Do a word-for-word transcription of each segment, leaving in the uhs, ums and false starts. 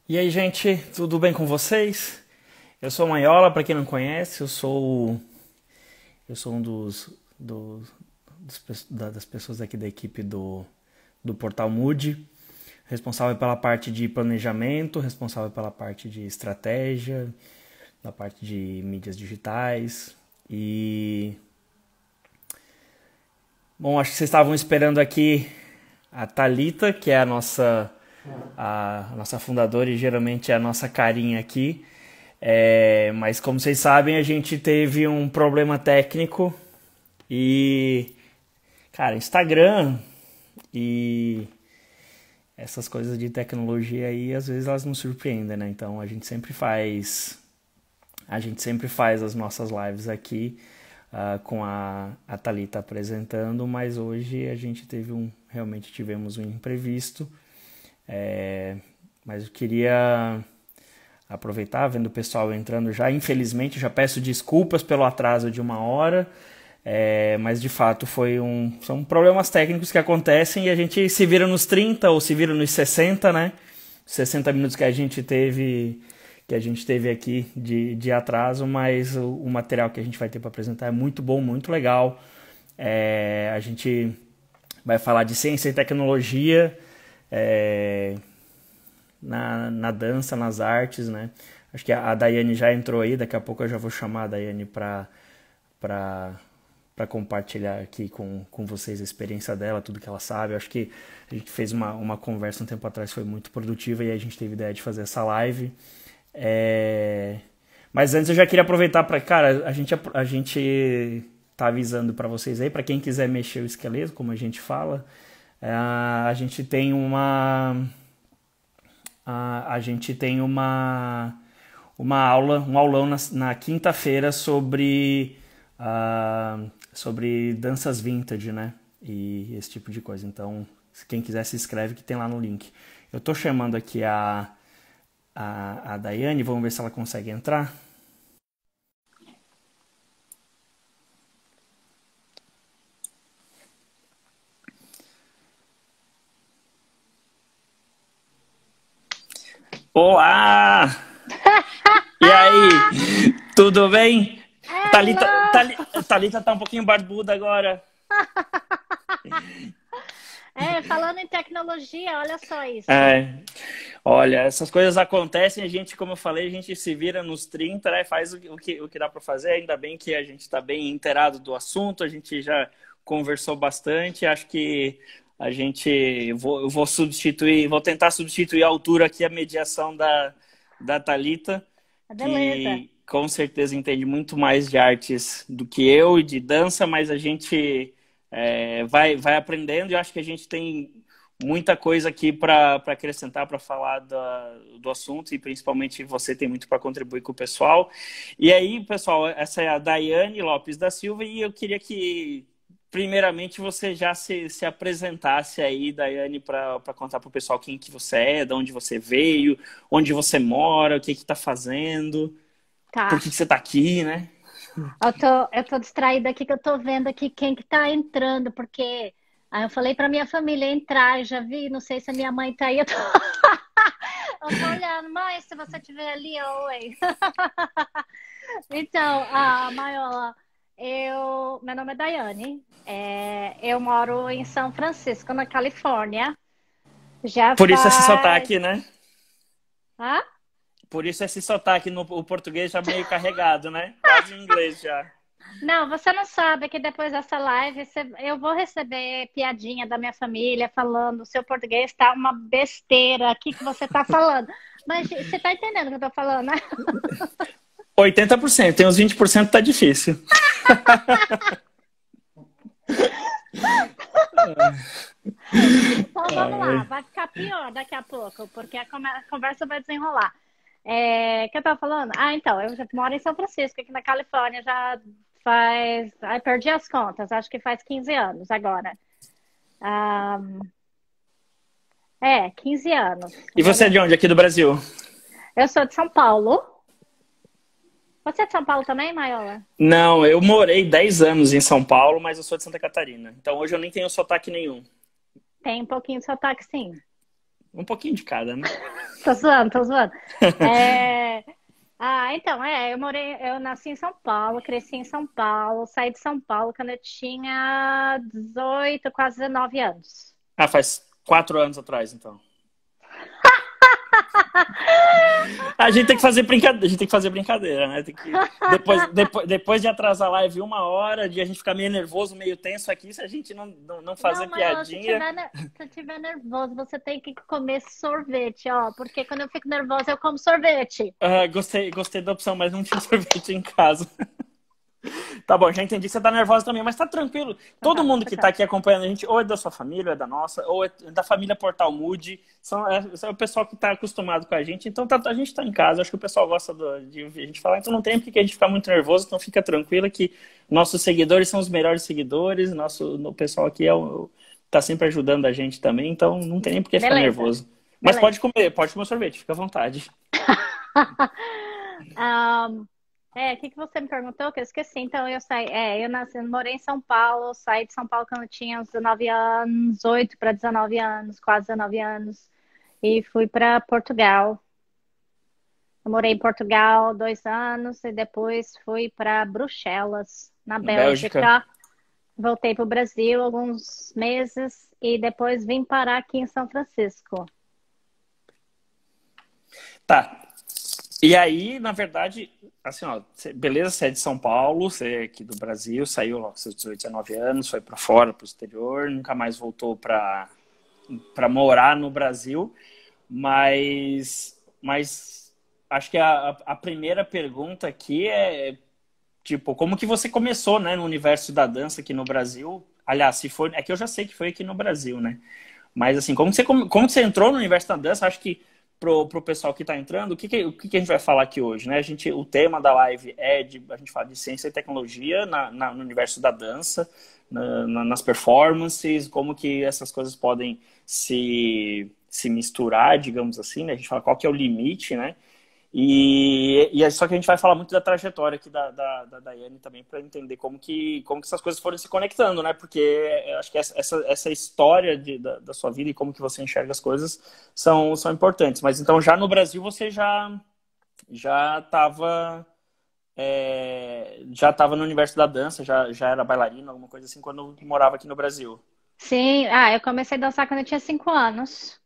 E aí, gente, tudo bem com vocês? Eu sou o Maiola, para quem não conhece, eu sou eu sou um dos, dos- dos pe- da- das pessoas aqui da equipe do, do Portal Mood, responsável pela parte de planejamento, responsável pela parte de estratégia, da parte de mídias digitais. E, bom, acho que vocês estavam esperando aqui a Thalita, que é a nossa a nossa fundadora e geralmente é a nossa carinha aqui. É, mas como vocês sabem, a gente teve um problema técnico e, cara, Instagram e essas coisas de tecnologia aí, às vezes elas nos surpreendem, né? Então a gente sempre faz, a gente sempre faz as nossas lives aqui ah, com a, a Thalita apresentando, mas hoje a gente teve um, realmente tivemos um imprevisto. É, mas eu queria aproveitar, vendo o pessoal entrando já. Infelizmente, já peço desculpas pelo atraso de uma hora, é, mas de fato foi um, são problemas técnicos que acontecem e a gente se vira nos trinta ou se vira nos sessenta, né? sessenta minutos que a gente teve que a gente teve aqui de, de atraso, mas o, o material que a gente vai ter para apresentar é muito bom, muito legal. É, a gente vai falar de ciência e tecnologia, é, na, na dança, nas artes, né? Acho que a, a Daiane já entrou aí, daqui a pouco eu já vou chamar a Daiane para para para compartilhar aqui com, com vocês a experiência dela, tudo que ela sabe. Acho que a gente fez uma, uma conversa um tempo atrás, foi muito produtiva e a gente teve ideia de fazer essa live. É... Mas antes eu já queria aproveitar para, cara, a gente, a gente tá avisando para vocês aí, para quem quiser mexer o esqueleto, como a gente fala, é, a gente tem uma a, a gente tem uma, uma aula, um aulão na, na quinta-feira sobre, ah, sobre danças vintage, né? E esse tipo de coisa. Então, se quem quiser se inscreve que tem lá no link. Eu tô chamando aqui a, a, a Daiane, vamos ver se ela consegue entrar. Olá! E aí? Tudo bem? Thalita, Hello! Thali- Thalita tá um pouquinho barbuda agora. É, falando em tecnologia, olha só isso. É, olha, essas coisas acontecem, a gente, como eu falei, a gente se vira nos trinta, né, faz o que, o que, o que dá para fazer, ainda bem que a gente está bem inteirado do assunto, a gente já conversou bastante, acho que a gente, eu vou, eu vou substituir, vou tentar substituir a altura aqui, a mediação da, da Thalita, Beleza. que com certeza entende muito mais de artes do que eu e de dança, mas a gente é, vai, vai aprendendo e eu acho que a gente tem muita coisa aqui para acrescentar, para falar da, do assunto e principalmente você tem muito para contribuir com o pessoal. E aí, pessoal, essa é a Daiane Lopes da Silva e eu queria que, primeiramente, você já se, se apresentasse aí, Daiane, para contar para o pessoal quem que você é, de onde você veio, onde você mora, o que que está fazendo, por que Tá. que você está aqui, né? Eu tô, eu tô distraída aqui que eu tô vendo aqui quem que tá entrando, porque aí eu falei pra minha família entrar, eu já vi, não sei se a minha mãe tá aí. Eu tô, eu tô olhando, mãe, se você estiver ali, oi. Então, a Maiola, eu, meu nome é Daiane, é, eu moro em São Francisco, na Califórnia. Já Por isso esse faz. sotaque, né? Hã? Por isso esse sotaque no o português já meio carregado, né? Quase em inglês já. Não, você não sabe que depois dessa live você- eu vou receber piadinha da minha família falando o seu português tá uma besteira, o que que você tá falando? Mas você tá entendendo o que eu tô falando, né? Oitenta por cento, tem uns vinte por cento tá difícil. Então vamos lá, Ai. vai ficar pior daqui a pouco, porque a come- a conversa vai desenrolar. É, o que eu tava falando? Ah, então, eu já moro em São Francisco, aqui na Califórnia, já faz. Ai, perdi as contas, acho que faz quinze anos agora. Ah, é, quinze anos. E você é Agora, de onde? Aqui do Brasil? eu sou de São Paulo. Você é de São Paulo também, Maiola? Não, eu morei dez anos em São Paulo, mas eu sou de Santa Catarina. Então hoje eu nem tenho sotaque nenhum. Tem um pouquinho de sotaque, sim. Um pouquinho de cada, né? Tô zoando, tô zoando. É, Ah, então, é, eu morei, eu nasci em São Paulo, cresci em São Paulo, saí de São Paulo quando eu tinha dezoito, quase dezenove anos. Ah, faz quatro anos atrás, então. A gente tem que fazer brincadeira, a gente tem que fazer brincadeira, né? Tem que depois, depois, depois de atrasar a live uma hora, de a gente ficar meio nervoso, meio tenso aqui, se a gente não, não, não Não, fazer mas se piadinha. tiver, ne- se tiver nervoso, você tem que comer sorvete, ó, porque quando eu fico nervosa, eu como sorvete. Ah, gostei, gostei da opção, mas não tinha sorvete em casa. Tá bom, já entendi que você tá nervosa também, mas tá tranquilo. Então Todo tá, mundo tá que tá calma. aqui acompanhando a gente, ou é da sua família, ou é da nossa, ou é da família Portal Mood, são, é, é o pessoal que tá acostumado com a gente, então tá- a gente tá em casa, acho que o pessoal gosta do- de ouvir a gente falar, então não tem por que a gente ficar muito nervoso, então fica tranquila que nossos seguidores são os melhores seguidores, nosso, o pessoal aqui é o, tá sempre ajudando a gente também, então não tem nem por que ficar Beleza, nervoso. Mas beleza. pode comer, pode comer sorvete, fica à vontade. Ahn, é, o que que você me perguntou? Que eu esqueci. Então, eu saí, é, eu nasci, morei em São Paulo, saí de São Paulo quando eu tinha uns dezenove anos, oito para dezenove anos, quase dezenove anos, e fui para Portugal. Eu morei em Portugal dois anos e depois fui para Bruxelas, na Na Bélgica. Bélgica. Voltei para o Brasil alguns meses e depois vim parar aqui em São Francisco. Tá. E aí, na verdade, assim, ó, cê- beleza, você é de São Paulo, você é aqui do Brasil, saiu aos seus dezoito, dezenove anos, foi pra fora, pro exterior, nunca mais voltou pra para morar no Brasil, mas, mas acho que a, a primeira pergunta aqui é, tipo, como que você começou, né, no universo da dança aqui no Brasil? Aliás, se for, é que eu já sei que foi aqui no Brasil, né? Mas assim, como que você, como que você entrou no universo da dança? Acho que pro, pro pessoal que está entrando, o que, que, o que, que a gente vai falar aqui hoje, né? A gente, o tema da live é de, a gente fala de ciência e tecnologia na, na- no universo da dança, na- na- nas performances, como que essas coisas podem se, se misturar, digamos assim, né? A gente fala qual que é o limite, né? E, e é só que a gente vai falar muito da trajetória aqui da, da, da Daiane também para entender como que, como que essas coisas foram se conectando, né? Porque eu acho que essa, essa, essa história de, da, da sua vida e como que você enxerga as coisas são, são importantes. Mas então já no Brasil você já já estava é, já estava no universo da dança, já, já era bailarina, alguma coisa assim, quando morava aqui no Brasil. Sim, ah, eu comecei a dançar quando eu tinha cinco anos.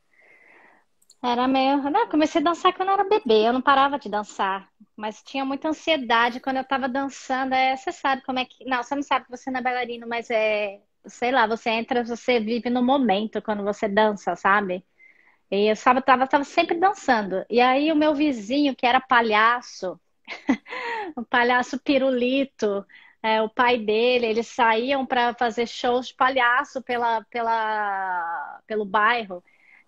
Era meio. Não, eu comecei a dançar quando eu era bebê, eu não parava de dançar. Mas tinha muita ansiedade quando eu tava dançando. É, você sabe como é que. Não, você não sabe que você não é bailarino, mas é. Sei lá, você entra, você vive no momento quando você dança, sabe? E eu tava, tava, tava sempre dançando. E aí o meu vizinho, que era palhaço, o palhaço pirulito, é, o pai dele, eles saíam para fazer shows de palhaço pela, pela, pelo bairro.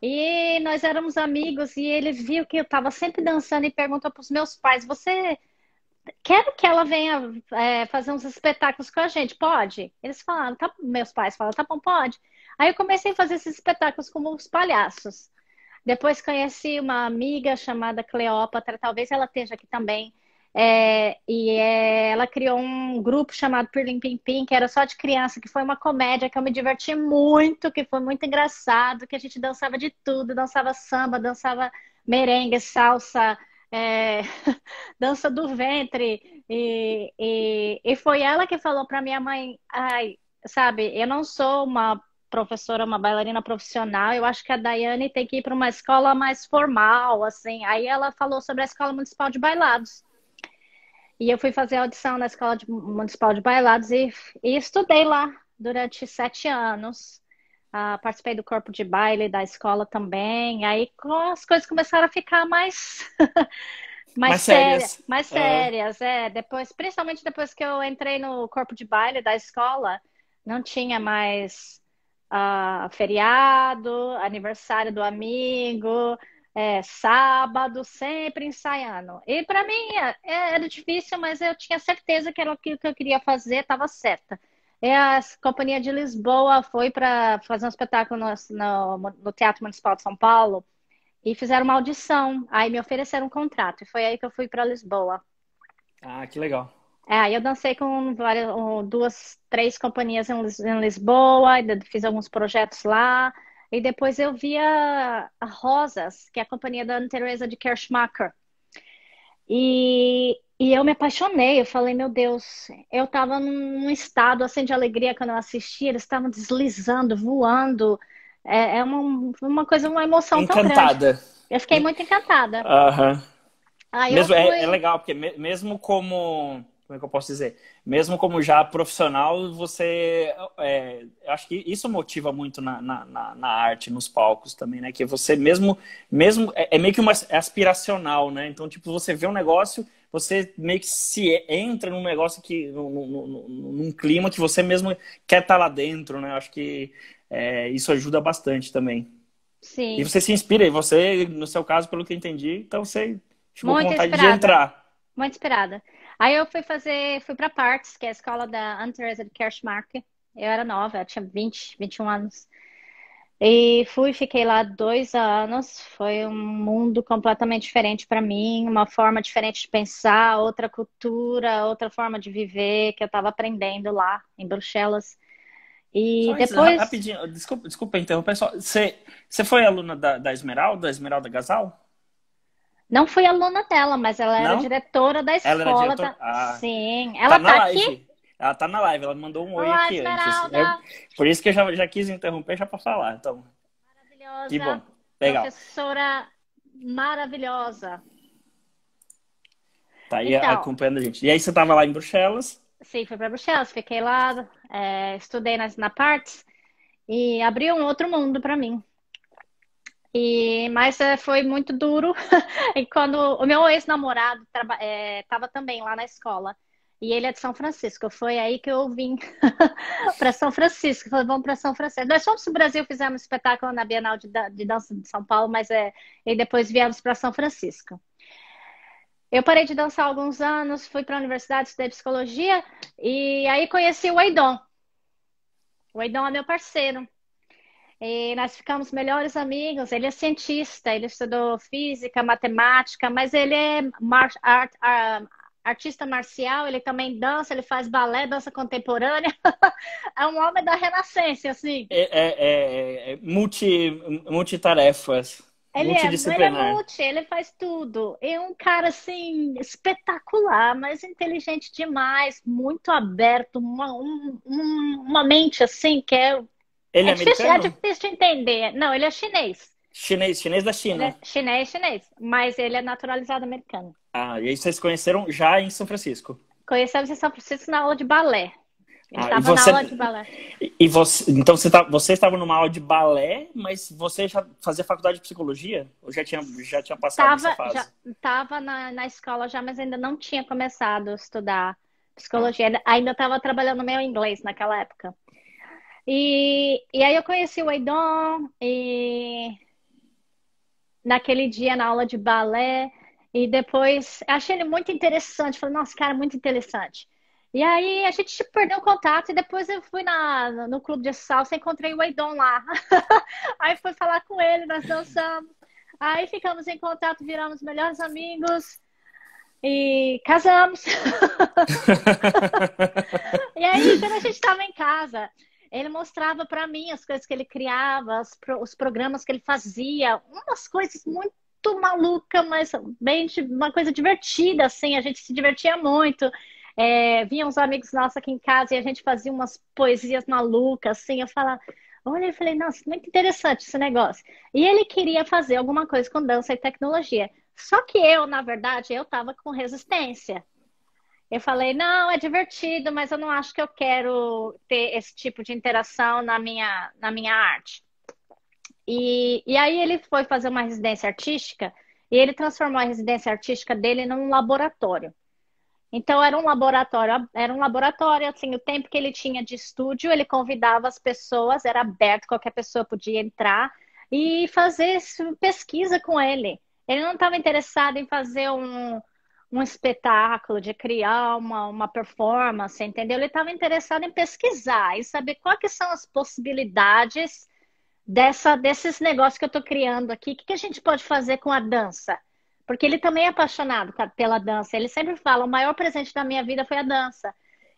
E nós éramos amigos e ele viu que eu estava sempre dançando e perguntou para os meus pais: Você quer que ela venha é, fazer uns espetáculos com a gente? Pode? Eles falaram, tá, meus pais falaram, tá bom, pode. Aí eu comecei a fazer esses espetáculos como os palhaços. Depois conheci uma amiga chamada Cleópatra, talvez ela esteja aqui também. É, e é, ela criou um grupo chamado Pirlim Pim Pim, que era só de criança, que foi uma comédia que eu me diverti muito, que foi muito engraçado, que a gente dançava de tudo, dançava samba, dançava merengue, salsa, é, dança do ventre. E, e, e foi ela que falou para minha mãe, ai, sabe, eu não sou uma professora, uma bailarina profissional, eu acho que a Daiane tem que ir para uma escola mais formal, assim. Aí ela falou sobre a Escola Municipal de Bailados. E eu fui fazer audição na Escola de- Municipal de Bailados e, e estudei lá durante sete anos. Ah, participei do corpo de baile da escola também. Aí co- as coisas começaram a ficar mais, mais Mais sérias, sérias. mais Aham. sérias. É, depois, principalmente depois que eu entrei no corpo de baile da escola, não tinha mais ah, feriado, aniversário do amigo, é, sábado, sempre ensaiando. E para mim é, era difícil, mas eu tinha certeza que era aquilo que eu queria fazer, estava certa. E a Companhia de Lisboa foi para fazer um espetáculo no, no, no Teatro Municipal de São Paulo e fizeram uma audição. Aí me ofereceram um contrato e foi aí que eu fui para Lisboa. Ah, que legal. É, aí eu dancei com várias, um, duas, três companhias em, Lis- em Lisboa, ainda fiz alguns projetos lá. e depois eu via a Rosas, que é a companhia da Ana Teresa de Kerschmacher. E, e eu me apaixonei, eu falei, meu Deus, eu estava num estado assim de alegria quando eu assisti, eles estavam deslizando, voando, é, é uma, uma coisa, uma emoção tão grande. Encantada. Eu fiquei muito encantada. Aham. Aí eu Mesmo, é, é fui, legal, porque me- mesmo como, como é que eu posso dizer? Mesmo como já profissional, você, é, eu acho que isso motiva muito na, na, na, na arte, nos palcos também, né? Que você mesmo, mesmo, é, é meio que uma é aspiracional, né? Então, tipo, você vê um negócio, você meio que se entra num negócio que, num, num, num- num clima que você mesmo quer estar lá dentro, né? Eu acho que é, isso ajuda bastante também. E sim, você se inspira, e você, no seu caso, pelo que eu entendi, então você ficou com muito vontade de inspirada, entrar. muito inspirada. Aí eu fui fazer, fui para Parts, que é a escola da Anne Teresa de Kerschmacher. Eu era nova, eu tinha vinte, vinte e um anos. E fui, fiquei lá dois anos. Foi um mundo completamente diferente para mim, uma forma diferente de pensar, outra cultura, outra forma de viver que eu estava aprendendo lá em Bruxelas. E Só antes, ra- depois, rapidinho, desculpa, desculpa interromper, só, você, você foi aluna da, da Esmeralda, Esmeralda Gasal? não fui aluna dela, mas ela era Não? diretora da Ela era escola. diretora? Da... Ah, Sim, tá ela na tá aqui. live. Ela tá na live, ela mandou um oi Olá, aqui antes. Eu, Esmeralda, por isso que eu já, já quis interromper já pra falar. Então, que maravilhosa, bom. Legal. professora maravilhosa. Tá aí Então, acompanhando a gente. E aí você tava lá em Bruxelas? sim, fui para Bruxelas, fiquei lá, é, estudei na, na Parts. E abriu um outro mundo para mim. E, mas é, foi muito duro. E quando o meu ex-namorado estava também lá na escola, e ele é de São Francisco, foi aí que eu vim para São Francisco. Falei, vamos para São Francisco. Nós fomos para o Brasil, fizemos um espetáculo na Bienal de, da- de Dança de São Paulo, mas é, e depois viemos para São Francisco. Eu parei de dançar há alguns anos, fui para a universidade, estudei psicologia, e aí conheci o Aidon. O Aidon é meu parceiro. E nós ficamos melhores amigos. Ele é cientista, ele estudou física, matemática, mas ele é mar art ah, artista marcial, ele também dança, ele faz balé, dança contemporânea. É um homem da renascença, assim. É, é, é, é multi, multitarefas, Ele é, ele é multidisciplinar. multi, ele faz tudo. É um cara, assim, espetacular, mas inteligente demais, muito aberto, uma, um- um- uma mente, assim, que é, Ele é é difícil, é americano? difícil de entender. Não, ele é chinês. Chinês, chinês da Ele China. é chinês, chinês, mas ele é naturalizado americano. Ah, e aí vocês se conheceram já em São Francisco. Conhecemos em São Francisco na aula de balé. Ele Ah, e estava na você, aula de balé. e você, então você, tá, você estava numa aula de balé, mas você já fazia faculdade de psicologia? Ou já tinha, já tinha passado dessa Tava, já fase? estava na, na escola já, mas ainda não tinha começado a estudar Ah, psicologia. Ainda ainda estava trabalhando meu inglês naquela época. E, e aí eu conheci o Eidon e naquele dia na aula de balé e depois achei ele muito interessante. Falei, nossa, cara, muito interessante. E aí a gente perdeu o contato e depois eu fui na, no clube de salsa e encontrei o Eidon lá. Aí fui falar com ele, nós dançamos. Aí ficamos em contato, viramos melhores amigos e casamos. E aí, quando a gente estava em casa, ele mostrava para mim as coisas que ele criava, os, pro- os programas que ele fazia, umas coisas muito malucas, mas bem di- uma coisa divertida, assim, a gente se divertia muito. É, vinham uns amigos nossos aqui em casa e a gente fazia umas poesias malucas, assim, eu falava, olha, eu falei, nossa, muito interessante esse negócio. E ele queria fazer alguma coisa com dança e tecnologia. Só que eu, na verdade, eu estava com resistência. Eu falei, não, é divertido, mas eu não acho que eu quero ter esse tipo de interação na minha, na minha arte. E, e aí ele foi fazer uma residência artística e ele transformou a residência artística dele num laboratório. Então era um laboratório, era um laboratório, assim, o tempo que ele tinha de estúdio, ele convidava as pessoas, era aberto, qualquer pessoa podia entrar e fazer pesquisa com ele. Ele não estava interessado em fazer um, um espetáculo, de criar uma, uma performance, entendeu? Ele estava interessado em pesquisar e saber quais que são as possibilidades dessa, desses negócios que eu estou criando aqui. O que, que a gente pode fazer com a dança? Porque ele também é apaixonado ca- pela dança. Ele sempre fala: o maior presente da minha vida foi a dança.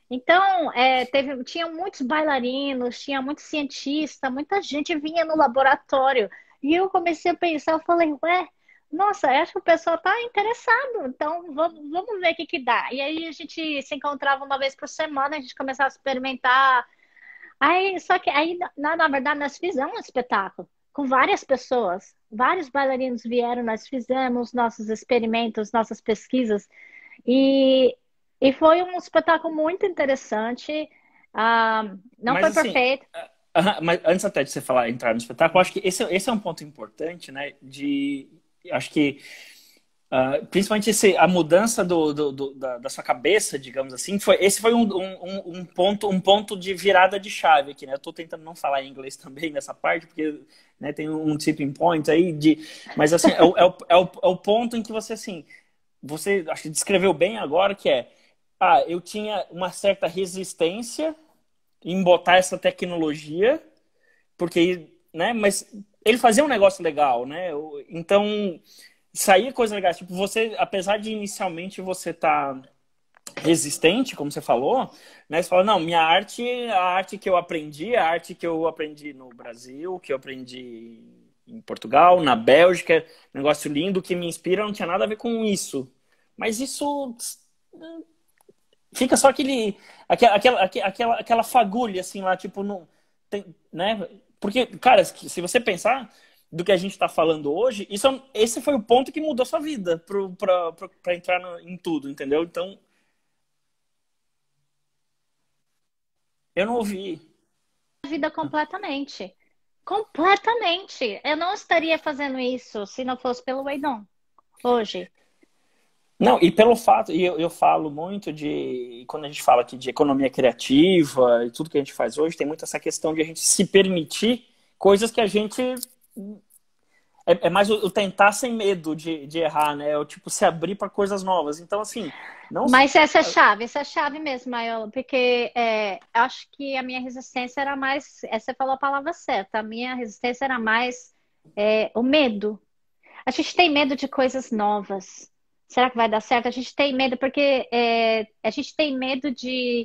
Então, é, teve, tinha muitos bailarinos, tinha muito cientista, muita gente vinha no laboratório. E eu comecei a pensar, eu falei, ué, nossa, acho que o pessoal está interessado, então vamos, vamos ver o que que dá. E aí a gente se encontrava uma vez por semana, a gente começava a experimentar. Aí, só que aí, na, na verdade, nós fizemos um espetáculo com várias pessoas. Vários bailarinos vieram, nós fizemos nossos experimentos, nossas pesquisas. E, e foi um espetáculo muito interessante. Ah, não Mas foi assim, perfeito. aham, mas antes até de você falar, entrar no espetáculo, acho que esse, esse é um ponto importante, né? De, acho que ah, principalmente esse, a mudança do, do- do- da, da sua cabeça, digamos assim, foi, esse foi um, um, um- um ponto, um ponto de virada de chave aqui, né? Eu tô tentando não falar em inglês também nessa parte, porque, né, tem um tipping point aí de, mas assim, é o, é o, é o, é o ponto em que você assim, você acho que descreveu bem agora que é, ah, eu tinha uma certa resistência em botar essa tecnologia, porque, né, mas ele fazia um negócio legal, né? Então, saía coisa legal. Tipo, você, apesar de inicialmente você estar resistente, como você falou, né? Você fala, não, minha arte, a arte que eu aprendi, a arte que eu aprendi no Brasil, que eu aprendi em Portugal, na Bélgica, negócio lindo que me inspira, não tinha nada a ver com isso. Mas isso fica só aquele, aquela, aquela, aquela, aquela fagulha, assim, lá, tipo, não tem, né? Porque, cara, se você pensar do que a gente está falando hoje, isso, é um- esse foi o ponto que mudou sua vida para entrar no- em tudo, entendeu? Então, eu não ouvi. A vida completamente. Completamente. Eu não estaria fazendo isso se não fosse pelo Weidon hoje. Não, e pelo fato, e eu, eu falo muito de, quando a gente fala aqui de economia criativa e tudo que a gente faz hoje, tem muito essa questão de a gente se permitir coisas que a gente É, é mais o, o tentar sem medo de, de errar, né? É o tipo se abrir para coisas novas. Então, assim, não. Mas essa é chave, essa é chave mesmo, Maiola, porque é, acho que a minha resistência era mais. é, Você falou a palavra certa, a minha resistência era mais é, o medo. A gente tem medo de coisas novas. Será que vai dar certo? A gente tem medo porque é, a gente tem medo de,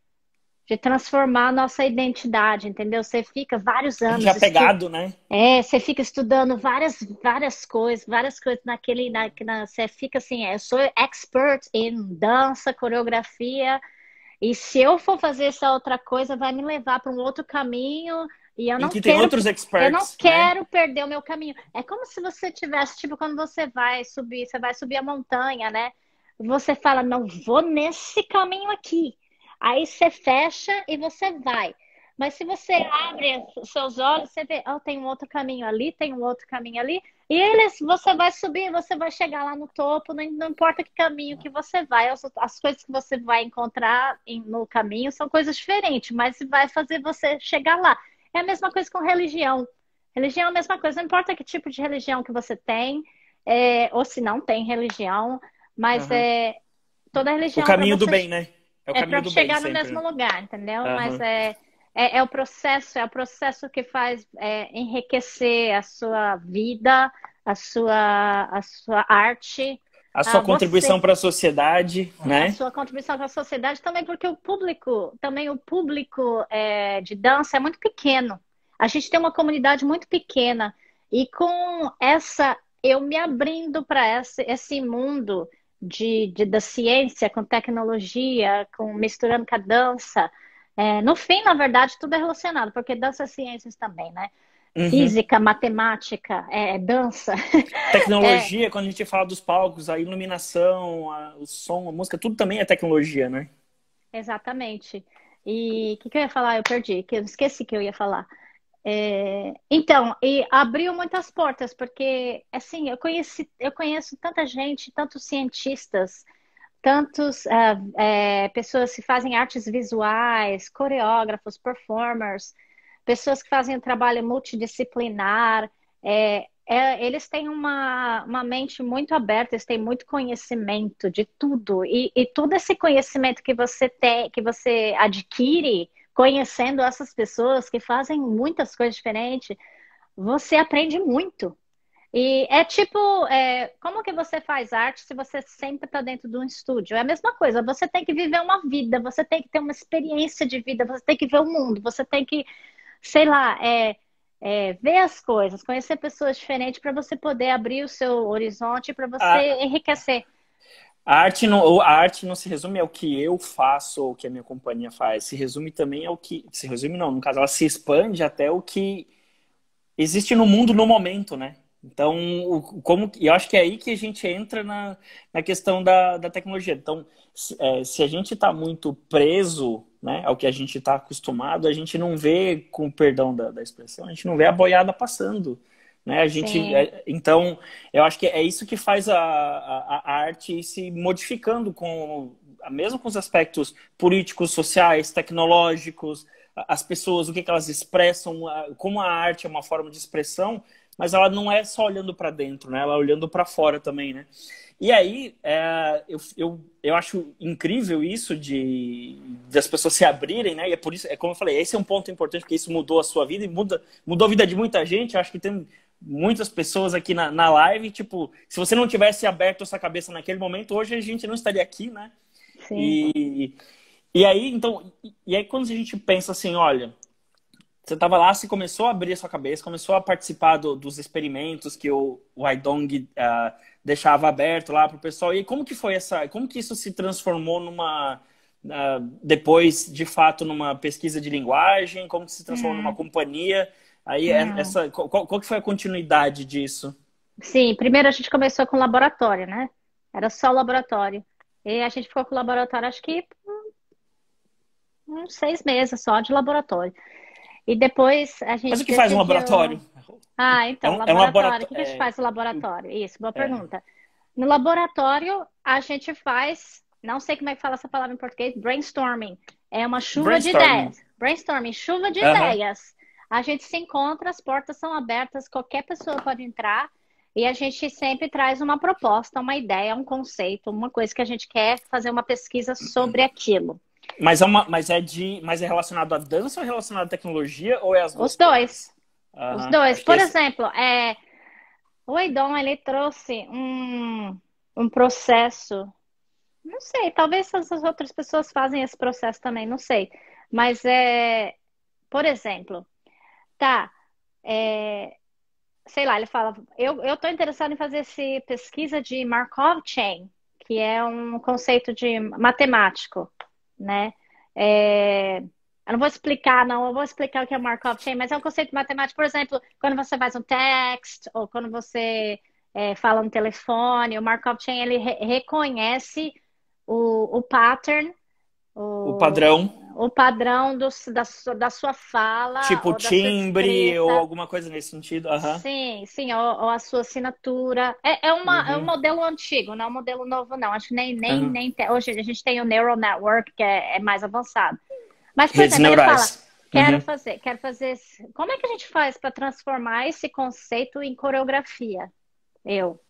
de transformar a nossa identidade, entendeu? Você fica vários A gente é anos estudando. apegado, né? É, você fica estudando várias, várias coisas, várias coisas naquele, na, na- você fica assim, é, eu sou expert em dança, coreografia, e se eu for fazer essa outra coisa, vai me levar para um outro caminho, e eu Em não que tem quero, outros eu não experts, né? quero perder o meu caminho. É como se você tivesse, tipo, quando você vai subir, você vai subir a montanha, né? Você fala, não vou nesse caminho aqui. Aí você fecha e você vai. Mas se você abre os seus olhos, você vê, oh, tem um outro caminho ali, tem um outro caminho ali, e eles, você vai subir, você vai chegar lá no topo, não, não importa que caminho que você vai, as, as coisas que você vai encontrar em- no caminho são coisas diferentes, mas vai fazer você chegar lá. É a mesma coisa com religião. Religião é a mesma coisa, não importa que tipo de religião que você tem, é, ou se não tem religião, mas Aham. é, toda O religião é para caminho do você bem, né? É o é caminho para do bem chegar no sempre, mesmo né? lugar, entendeu? Mas Aham. é, é, é o processo, é o processo que faz é, enriquecer a sua vida, a sua, a sua arte, A a sua contribuição você, para a sociedade, a né? sua contribuição para a sociedade também, porque o público, também o público é, de dança é muito pequeno. A gente tem uma comunidade muito pequena e com essa, eu me abrindo para esse, esse mundo de, de- da ciência, com tecnologia, com misturando com a dança. É, no fim, na verdade, tudo é relacionado, porque dança é ciências também, né? Uhum. Física, matemática, é, dança. É, Tecnologia, quando a gente fala dos palcos, a iluminação, a- o som, a música, tudo também é tecnologia, né? exatamente. E o que, que eu ia falar? Eu perdi, que eu esqueci que eu ia falar. É, então, e abriu muitas portas, porque assim, eu conheci, eu conheço tanta gente, tantos cientistas, tantos ah, é, pessoas que fazem artes visuais, coreógrafos, performers, pessoas que fazem um trabalho multidisciplinar. É, é, eles têm uma, uma mente muito aberta, eles têm muito conhecimento de tudo. E, e todo esse conhecimento que você tem, que você adquire conhecendo essas pessoas que fazem muitas coisas diferentes, você aprende muito. E é tipo, é, como que você faz arte se você sempre está dentro de um estúdio? É a mesma coisa, você tem que viver uma vida, você tem que ter uma experiência de vida, você tem que ver o mundo, você tem que, sei lá, é, é, ver as coisas, conhecer pessoas diferentes para você poder abrir o seu horizonte, para você A, enriquecer. a arte não, a arte não se resume ao que eu faço ou o que a minha companhia faz. Se resume também ao que. Se resume, não, no caso, ela se expande até o que existe no mundo no momento, né? Então, o, como, e eu acho que é aí que a gente entra na, na questão da, da tecnologia. Então, se, é, se a gente está muito preso, né, ao que a gente está acostumado, a gente não vê, com o perdão da, da expressão, a gente não vê a boiada passando. Né? A gente, Sim, é, então, eu acho que é isso que faz a, a, a arte ir se modificando, com, mesmo com os aspectos políticos, sociais, tecnológicos, as pessoas, o que, que elas expressam, como a arte é uma forma de expressão, mas ela não é só olhando para dentro, né? Ela é olhando para fora também, né? E aí, é, eu, eu, eu acho incrível isso de, de as pessoas se abrirem, né? E é por isso, é como eu falei, esse é um ponto importante, porque isso mudou a sua vida e muda, mudou a vida de muita gente. Eu acho que tem muitas pessoas aqui na, na live, tipo, se você não tivesse aberto essa cabeça naquele momento, hoje a gente não estaria aqui, né? sim. E, e aí, então, e aí quando a gente pensa assim, olha, você estava lá, você começou a abrir a sua cabeça, começou a participar do, dos experimentos que o, o Aidong uh, deixava aberto lá para o pessoal. E como que foi essa, como que isso se transformou numa, uh, depois, de fato, numa pesquisa de linguagem? Como que se transformou numa Hum, companhia? Aí, hum. essa, qual, qual que foi a continuidade disso? Sim, primeiro a gente começou com laboratório, né? Era só laboratório. E a gente ficou com o laboratório, acho que uns seis meses só de laboratório. E depois a Mas gente o que faz um decidiu. laboratório? Ah, É então, um, é um laboratório. O laboratório. que que a gente É, faz no laboratório? Isso, boa é, pergunta. No laboratório, a gente faz, não sei como é que fala essa palavra em português, brainstorming. É uma chuva de brainstorming. ideias. Brainstorming, chuva de Aham. ideias. A gente se encontra, as portas são abertas, qualquer pessoa pode entrar. E a gente sempre traz uma proposta, uma ideia, um conceito, uma coisa que a gente quer fazer uma pesquisa sobre aquilo. Mas é, uma, mas, é de, mas é relacionado à dança ou é relacionado à tecnologia ou é as Os duas dois. coisas? Os Aham. dois. Acho que Por esse. exemplo, é, o Eidon, ele trouxe um, um processo, não sei, talvez essas outras pessoas fazem esse processo também, não sei. Mas é, por exemplo, tá, é, sei lá, ele fala, eu, eu tô interessado em fazer essa pesquisa de Markov Chain, que é um conceito de matemático, né? É, eu não vou explicar, não, eu vou explicar o que é Markov Chain, mas é um conceito matemático, por exemplo, quando você faz um text, ou quando você é, fala no telefone, o Markov Chain, ele re- reconhece o, o pattern, O o, padrão, o padrão do, da, su- da sua fala tipo ou da sua timbre ou escrita. alguma coisa nesse sentido. Aham. Sim, sim, ou, ou a sua assinatura. É, é, uma, é um Uhum. modelo antigo, não é um modelo novo, não. Acho que nem, nem, Aham. nem tem- hoje a gente tem o Neural Network, que é, é mais avançado. Mas, por Redes exemplo, ele fala: neurais. quero Uhum. fazer, quero fazer. esse- Como é que a gente faz para transformar esse conceito em coreografia? Eu.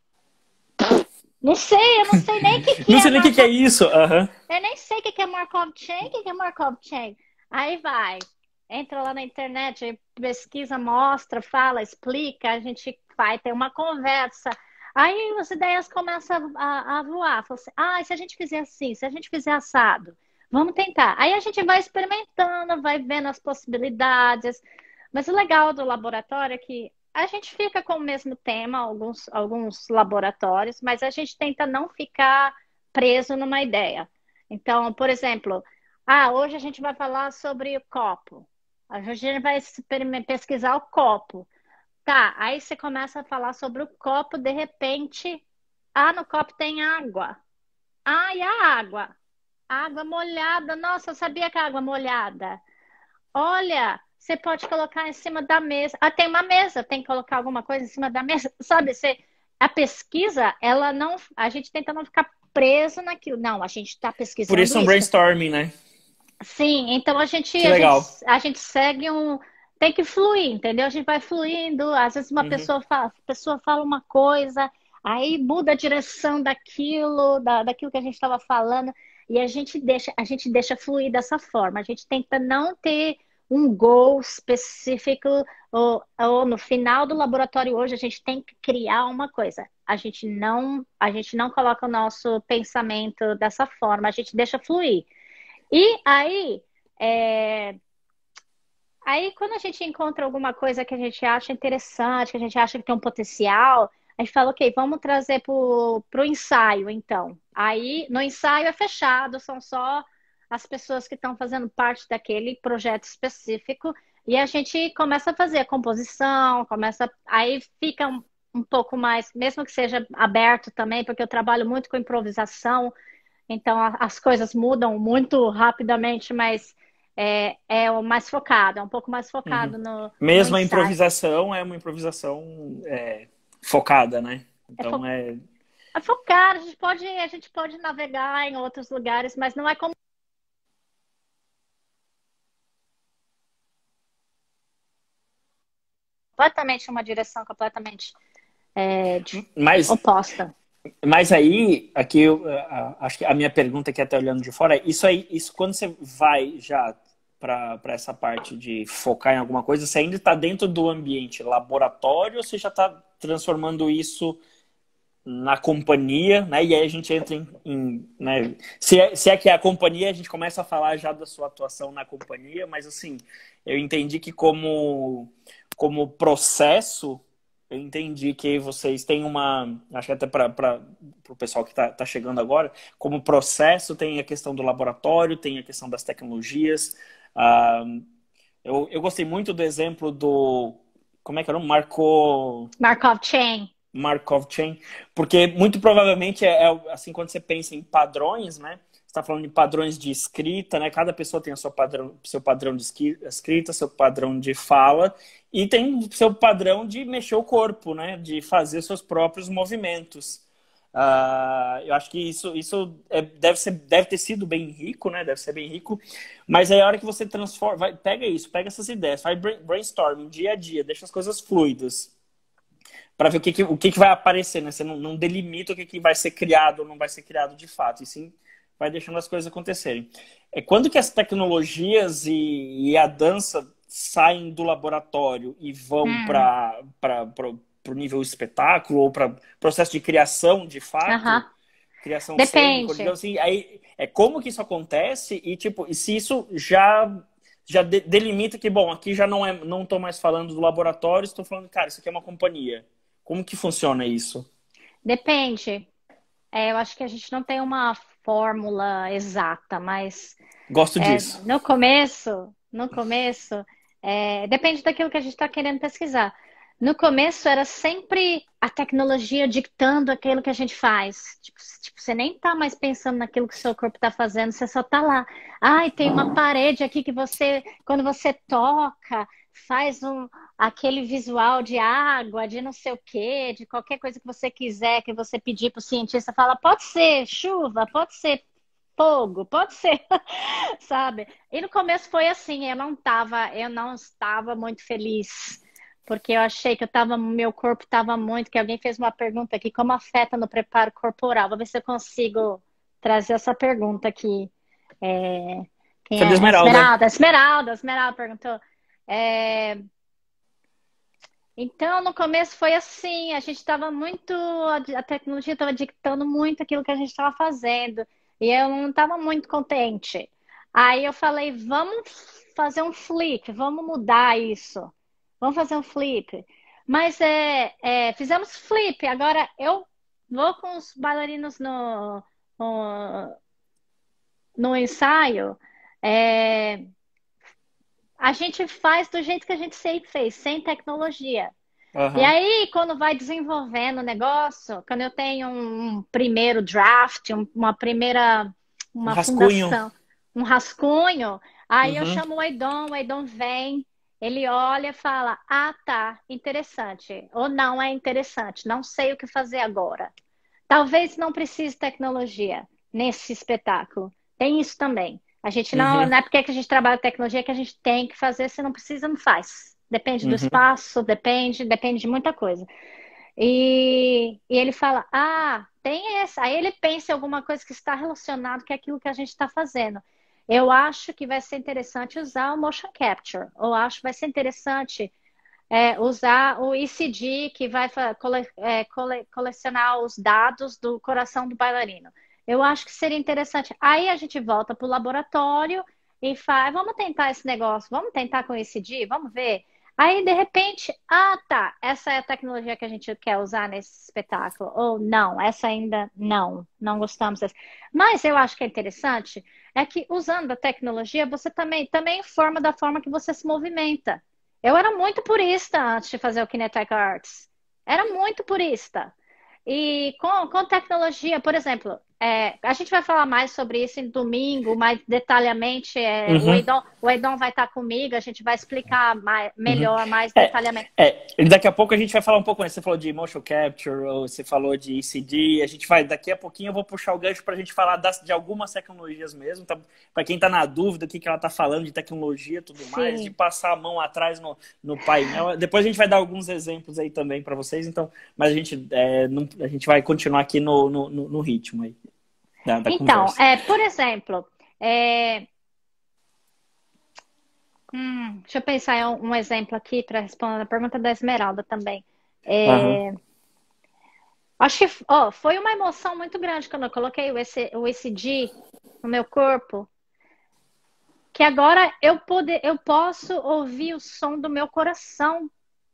Não sei, eu não sei nem o que, que Não é sei nem o que que é Markov. isso. Aham. Eu nem sei o que que é Markov Chain, o que que é Markov Chain. Aí vai, entra lá na internet, pesquisa, mostra, fala, explica, a gente vai ter uma conversa. Aí as ideias começam a, a voar. Fala assim, ah, e se a gente fizer assim, se a gente fizer assado, vamos tentar. Aí a gente vai experimentando, vai vendo as possibilidades. Mas o legal do laboratório é que a gente fica com o mesmo tema, alguns, alguns laboratórios, mas a gente tenta não ficar preso numa ideia. Então, por exemplo, ah, hoje a gente vai falar sobre o copo. A gente vai experime- pesquisar o copo. Tá, aí você começa a falar sobre o copo, de repente, ah, no copo tem água. Ah, e a água? Água molhada. Nossa, eu sabia que a água molhada. Olha, você pode colocar em cima da mesa. Ah, tem uma mesa, tem que colocar alguma coisa em cima da mesa. Sabe, você, a pesquisa, ela não, a gente tenta não ficar preso naquilo. Não, a gente está Por isso pesquisando é um isso. brainstorming, né? Sim, então a gente, Que a gente, legal. a gente segue um. Tem que fluir, entendeu? A gente vai fluindo. Às vezes uma Uhum. pessoa fala, a pessoa fala uma coisa, aí muda a direção daquilo, da, daquilo que a gente estava falando, e a gente deixa, a gente deixa fluir dessa forma. A gente tenta não ter um goal específico, ou, ou no final do laboratório hoje a gente tem que criar uma coisa. A gente não, a gente não coloca o nosso pensamento dessa forma, a gente deixa fluir. E aí, é, aí quando a gente encontra alguma coisa que a gente acha interessante, que a gente acha que tem um potencial, a gente fala, ok, vamos trazer para o ensaio, então. Aí, no ensaio é fechado, são só as pessoas que estão fazendo parte daquele projeto específico, e a gente começa a fazer a composição, começa, aí fica um, um pouco mais, mesmo que seja aberto também, porque eu trabalho muito com improvisação, então a- as coisas mudam muito rapidamente, mas é, é o mais focado, é um pouco mais Uhum. focado no, no Mesmo a ensaio. improvisação é uma improvisação é, focada, né? É, Então fo é. é focar, a gente pode, a gente pode navegar em outros lugares, mas não é completamente uma direção completamente é, de- Mas, oposta. mas aí, aqui eu, a- acho que a minha pergunta aqui, até olhando de fora, é isso aí, isso quando você vai já para para essa parte de focar em alguma coisa, você ainda está dentro do ambiente laboratório ou você já está transformando isso na companhia, né? E aí a gente entra em, em, né? Se é, se é que é a companhia, a gente começa a falar já da sua atuação na companhia, mas assim, eu entendi que como, como processo, eu entendi que vocês têm uma, acho que até para o pessoal que está tá chegando agora, como processo tem a questão do laboratório, tem a questão das tecnologias. Ah, eu, eu gostei muito do exemplo do, como é que era? Marco Markov Chain. Markov Chain, porque muito provavelmente é, é assim, quando você pensa em padrões, né? Você está falando de padrões de escrita, né? Cada pessoa tem o seu padrão, seu padrão de escrita, seu padrão de fala e tem o seu padrão de mexer o corpo, né? De fazer seus próprios movimentos. Uh, eu acho que isso, isso é, deve, ser, deve ter sido bem rico, né? Deve ser bem rico. Mas aí a hora que você transforma, vai, pega isso, pega essas ideias, faz brainstorming dia a dia, deixa as coisas fluidas para ver o que, que, o que, que vai aparecer, né? Você não, não delimita o que, que vai ser criado ou não vai ser criado de fato, e sim vai deixando as coisas acontecerem. É quando que as tecnologias e, e a dança saem do laboratório e vão Hum, para o nível espetáculo ou para processo de criação de fato, aham. criação cênica, Depende. digamos assim, aí é como que isso acontece e tipo, e se isso já já de, delimita que, bom, aqui já não é, não estou mais falando do laboratório, estou falando, cara, isso aqui é uma companhia. Como que funciona isso? Depende. É, eu acho que a gente não tem uma fórmula exata, mas Gosto é, disso. no começo, no começo, é, depende daquilo que a gente está querendo pesquisar. No começo era sempre a tecnologia dictando aquilo que a gente faz. Tipo, tipo, você nem tá mais pensando naquilo que o seu corpo está fazendo, você só tá lá. Ai, tem uma parede aqui que você, quando você toca, faz um, aquele visual de água, de não sei o quê, de qualquer coisa que você quiser, que você pedir para o cientista, fala, pode ser chuva, pode ser fogo, pode ser, sabe? E no começo foi assim, eu não tava, eu não estava muito feliz, porque eu achei que eu tava, meu corpo estava muito, que alguém fez uma pergunta aqui, como afeta no preparo corporal? Vou ver se eu consigo trazer essa pergunta aqui. É, quem Foi da é? Esmeralda. Esmeralda, Esmeralda, Esmeralda perguntou. É, então, no começo foi assim, a gente estava muito, a tecnologia estava dictando muito aquilo que a gente estava fazendo, e eu não estava muito contente. Aí eu falei, vamos fazer um flip, vamos mudar isso, vamos fazer um flip. Mas é, é, fizemos flip, agora eu vou com os bailarinos no, no, no ensaio, é, a gente faz do jeito que a gente sempre fez, sem tecnologia. E Aham. aí, quando vai desenvolvendo o negócio, quando eu tenho um primeiro draft, um- uma primeira, Um uma rascunho. fundação, um rascunho, aí eu Uhum. chamo o Aidon, o Aidon vem, ele olha e fala: Ah, tá, interessante. Ou não é interessante, não sei o que fazer agora. Talvez não precise tecnologia nesse espetáculo. Tem isso também. A gente não, Uhum. não é porque que a gente trabalha tecnologia que a gente tem que fazer, se não precisa, não faz. Depende do Uhum. espaço, depende, depende de muita coisa. E, e ele fala: Ah, tem essa. Aí ele pensa em alguma coisa que está relacionado com aquilo que a gente está fazendo. Eu acho que vai ser interessante usar o motion capture. Eu acho que vai ser interessante é, usar o E C G, que vai fa- cole- é, cole- colecionar os dados do coração do bailarino. Eu acho que seria interessante. Aí a gente volta para o laboratório e faz, vamos tentar esse negócio, vamos tentar com o E C G, vamos ver. Aí, de repente, ah, tá, essa é a tecnologia que a gente quer usar nesse espetáculo. Ou não, essa ainda não, não gostamos dessa. Mas eu acho que é interessante é que usando a tecnologia, você também, também informa da forma que você se movimenta. Eu era muito purista antes de fazer o Kinetic Arts. Era muito purista. E com, com tecnologia, por exemplo, é, a gente vai falar mais sobre isso em domingo, mais detalhadamente. É, o Uhum. Edon, o Edon vai estar comigo, a gente vai explicar mais, Uhum. melhor, mais É, detalhadamente. é, e daqui a pouco a gente vai falar um pouco mais. Você falou de motion capture, ou você falou de E C D. A gente vai, daqui a pouquinho eu vou puxar o gancho para a gente falar das, de algumas tecnologias mesmo. Tá, para quem está na dúvida o que, que ela está falando de tecnologia e tudo mais, de Sim. passar a mão atrás no, no painel. Depois a gente vai dar alguns exemplos aí também para vocês. Então, mas a gente, é, não, a gente vai continuar aqui no, no, no, no ritmo aí da, da Então, conversa. é, por exemplo, é, hum, deixa eu pensar em um, um exemplo aqui para responder a pergunta da Esmeralda também. Aham. É, acho que ó, foi uma emoção muito grande quando eu coloquei o, E C, o E C G no meu corpo, que agora eu, pode, eu posso ouvir o som do meu coração.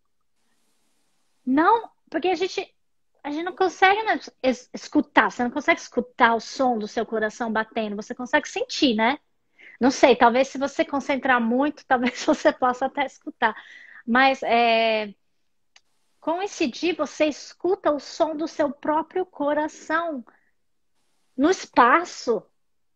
Não, porque a gente, a gente não consegue, né, es- escutar, você não consegue escutar o som do seu coração batendo, você consegue sentir, né? Não sei, talvez se você concentrar muito, talvez você possa até escutar. Mas é, com esse dia você escuta o som do seu próprio coração no espaço.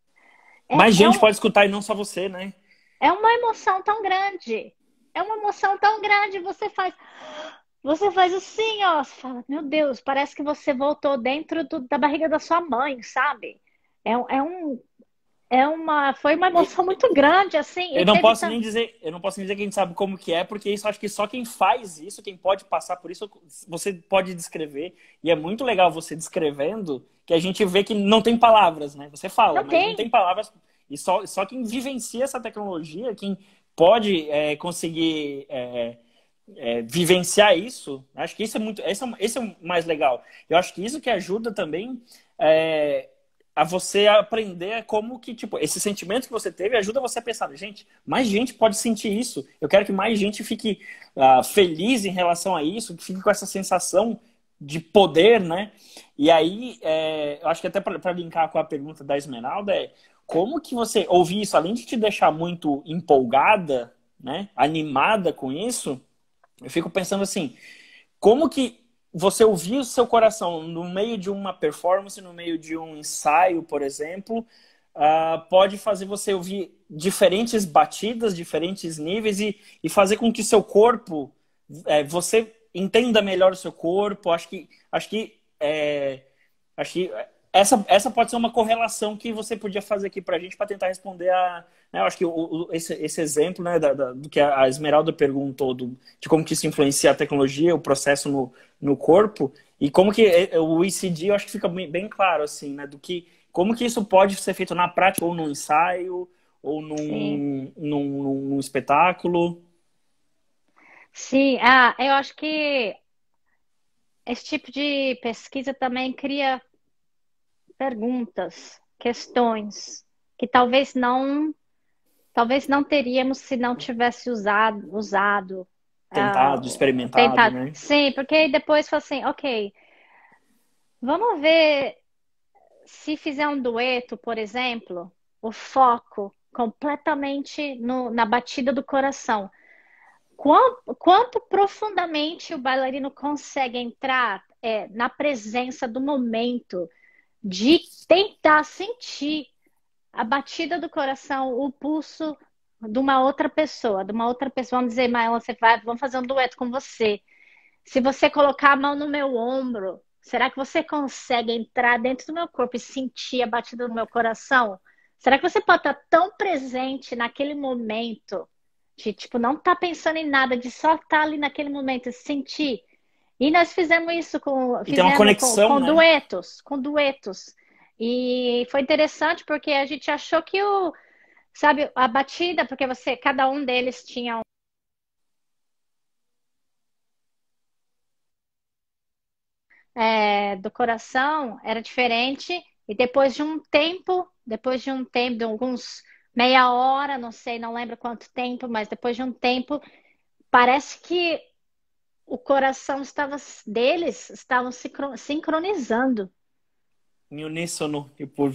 Mais É, é, gente um, pode escutar e não só você, né? é uma emoção tão grande. É uma emoção tão grande. Você faz, você faz assim, ó. Você fala, meu Deus, parece que você voltou dentro do- da barriga da sua mãe, sabe? É, um- é um, é uma, foi uma emoção muito grande, assim. E Eu não teve posso nem também. dizer, eu não posso nem dizer que a gente sabe como que é, porque isso acho que só quem faz isso, quem pode passar por isso, você pode descrever. E é muito legal você descrevendo que a gente vê que não tem palavras, né? Você fala, Não mas não tem tem. palavras. E só, só quem vivencia essa tecnologia, quem pode é, conseguir é, é, vivenciar isso, acho que isso é muito, esse é, o- esse é o mais legal. Eu acho que isso que ajuda também é, a você aprender como que, tipo, esse sentimento que você teve ajuda você a pensar, gente, mais gente pode sentir isso. Eu quero que mais gente fique ah, feliz em relação a isso, que fique com essa sensação de poder, né? E aí, é, eu acho que até para linkar com a pergunta da Esmeralda é como que você ouvir isso, além de te deixar muito empolgada, né, animada com isso, eu fico pensando assim, como que você ouvir o seu coração no meio de uma performance, no meio de um ensaio, por exemplo, uh, pode fazer você ouvir diferentes batidas, diferentes níveis e, e fazer com que seu corpo, é, você entenda melhor o seu corpo. Acho que, acho que, é, acho que essa, essa pode ser uma correlação que você podia fazer aqui para a gente para tentar responder a. Né, eu acho que o, o, esse, esse exemplo, né, da, da, do que a Esmeralda perguntou, do, de como que isso influencia a tecnologia, o processo no, no corpo, e como que o E C D, eu acho que fica bem, bem claro, assim, né, do que, como que isso pode ser feito na prática, ou num ensaio, ou Sim. num, num, num espetáculo. Sim, ah, eu acho que esse tipo de pesquisa também cria perguntas, questões que talvez não, talvez não teríamos se não tivesse usado, usado, ah, Tentado, experimentado, tentado. né? Sim, porque aí depois fala assim, ok, vamos ver se fizer um dueto, por exemplo, o foco completamente no, na batida do coração. Quanto, quanto profundamente o bailarino consegue entrar é, na presença do momento, de tentar sentir a batida do coração, o pulso de uma outra pessoa, de uma outra pessoa. Vamos dizer, Maela, você vai, vamos fazer um dueto com você. Se você colocar a mão no meu ombro, será que você consegue entrar dentro do meu corpo e sentir a batida do meu coração? Será que você pode estar tão presente naquele momento, de tipo, não estar pensando em nada, de só estar ali naquele momento e sentir? E nós fizemos isso com, E tem uma fizemos com, conexão, com né? duetos, com duetos. E foi interessante porque a gente achou que o sabe, a batida, porque você, cada um deles tinha um, é, do coração, era diferente, e depois de um tempo, depois de um tempo, de alguns meia hora, não sei, não lembro quanto tempo, mas depois de um tempo, parece que o coração estava deles estavam sincro- sincronizando. Em uníssono e por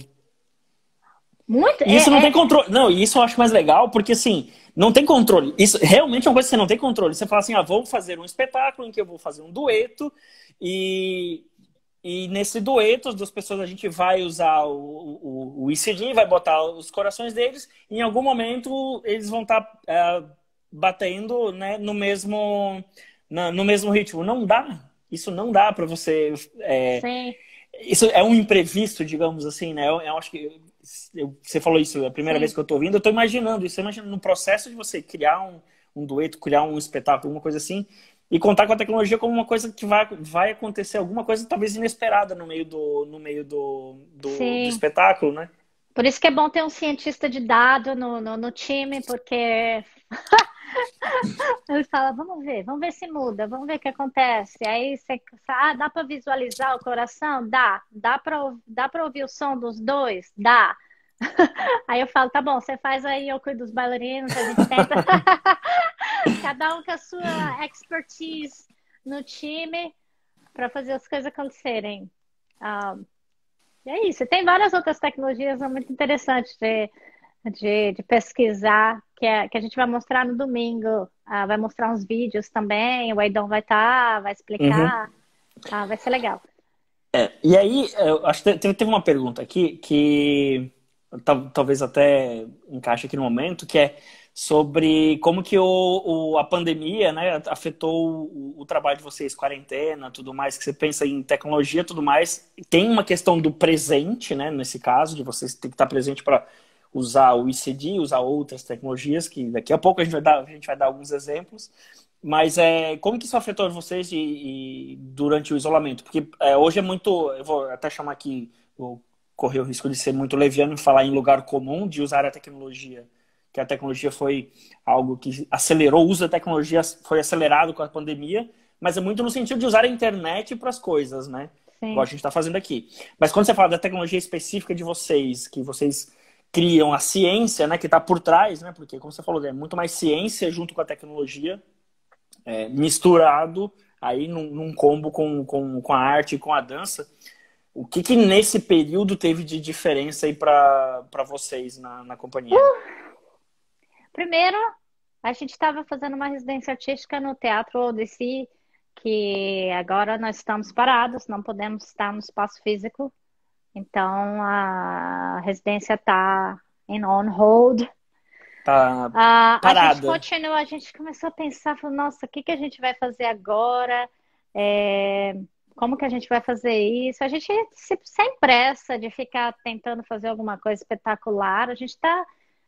Muito, E isso não é, tem é, controle. Não, e isso eu acho mais legal, porque assim, não tem controle. Isso realmente é uma coisa que você não tem controle. Você fala assim, ah, vou fazer um espetáculo em que eu vou fazer um dueto, e, e nesse dueto, as duas pessoas, a gente vai usar o, o, o E C D, vai botar os corações deles, e em algum momento eles vão estar é, batendo, né, no mesmo, na- no mesmo ritmo. Não dá. Isso não dá para você. é, sim, isso é um imprevisto, digamos assim, né? Eu, eu acho que eu- você falou isso, é a primeira vez sim. que eu tô ouvindo, eu tô imaginando isso, imaginando no processo de você criar um, um dueto, criar um espetáculo, alguma coisa assim, e contar com a tecnologia como uma coisa que vai, vai acontecer, alguma coisa talvez inesperada no meio do, no meio do, do, do Sim. espetáculo, né? Por isso que é bom ter um cientista de dado no, no, no time, porque ele fala, vamos ver, vamos ver se muda, vamos ver o que acontece. Aí você, ah, dá para visualizar o coração? Dá. Dá para dá para ouvir o som dos dois? Dá. Aí eu falo, tá bom, você faz aí, eu cuido dos bailarinos, a gente tenta. Cada um com a sua expertise no time para fazer as coisas acontecerem. Ah, e é isso. Tem várias outras tecnologias muito interessantes de, de, de pesquisar, que, é, que a gente vai mostrar no domingo. Ah, vai mostrar uns vídeos também, o Aidon vai estar, vai Uhum. explicar. Ah, vai ser legal. E aí, eu acho que teve teve uma pergunta aqui que tal- talvez até encaixe aqui no momento, que é sobre como que o, o- a pandemia, né, afetou o, o trabalho de vocês, quarentena, tudo mais, que você pensa em tecnologia, tudo mais. Tem uma questão do presente, né, nesse caso, de vocês ter que estar presente para usar o I C D, usar outras tecnologias, que daqui a pouco a gente vai dar, a gente vai dar alguns exemplos. Mas é, como que isso afetou vocês e, e durante o isolamento? Porque é, hoje é muito, eu vou até chamar aqui, vou correr o risco de ser muito leviano e falar em lugar comum, de usar a tecnologia, que a tecnologia foi algo que acelerou, o uso da tecnologia foi acelerado com a pandemia, mas é muito no sentido de usar a internet para as coisas, né? Igual a Sim. gente está fazendo aqui. Mas quando você fala da tecnologia específica de vocês, que vocês criam a ciência, né, que está por trás, né? Porque, como você falou, é muito mais ciência junto com a tecnologia é, misturado aí num, num combo com, com, com a arte e com a dança. O que que nesse período teve de diferença aí para para vocês na, na companhia? Primeiro, a gente estava fazendo uma residência artística no Teatro Odyssey, que agora nós estamos parados, não podemos estar no espaço físico. Então, a residência está em on hold. Tá Ah, a gente parada. continua, a gente começou a pensar, falou, nossa, o que que a gente vai fazer agora? É, como que a gente vai fazer isso? A gente, se- sem pressa de ficar tentando fazer alguma coisa espetacular, a gente está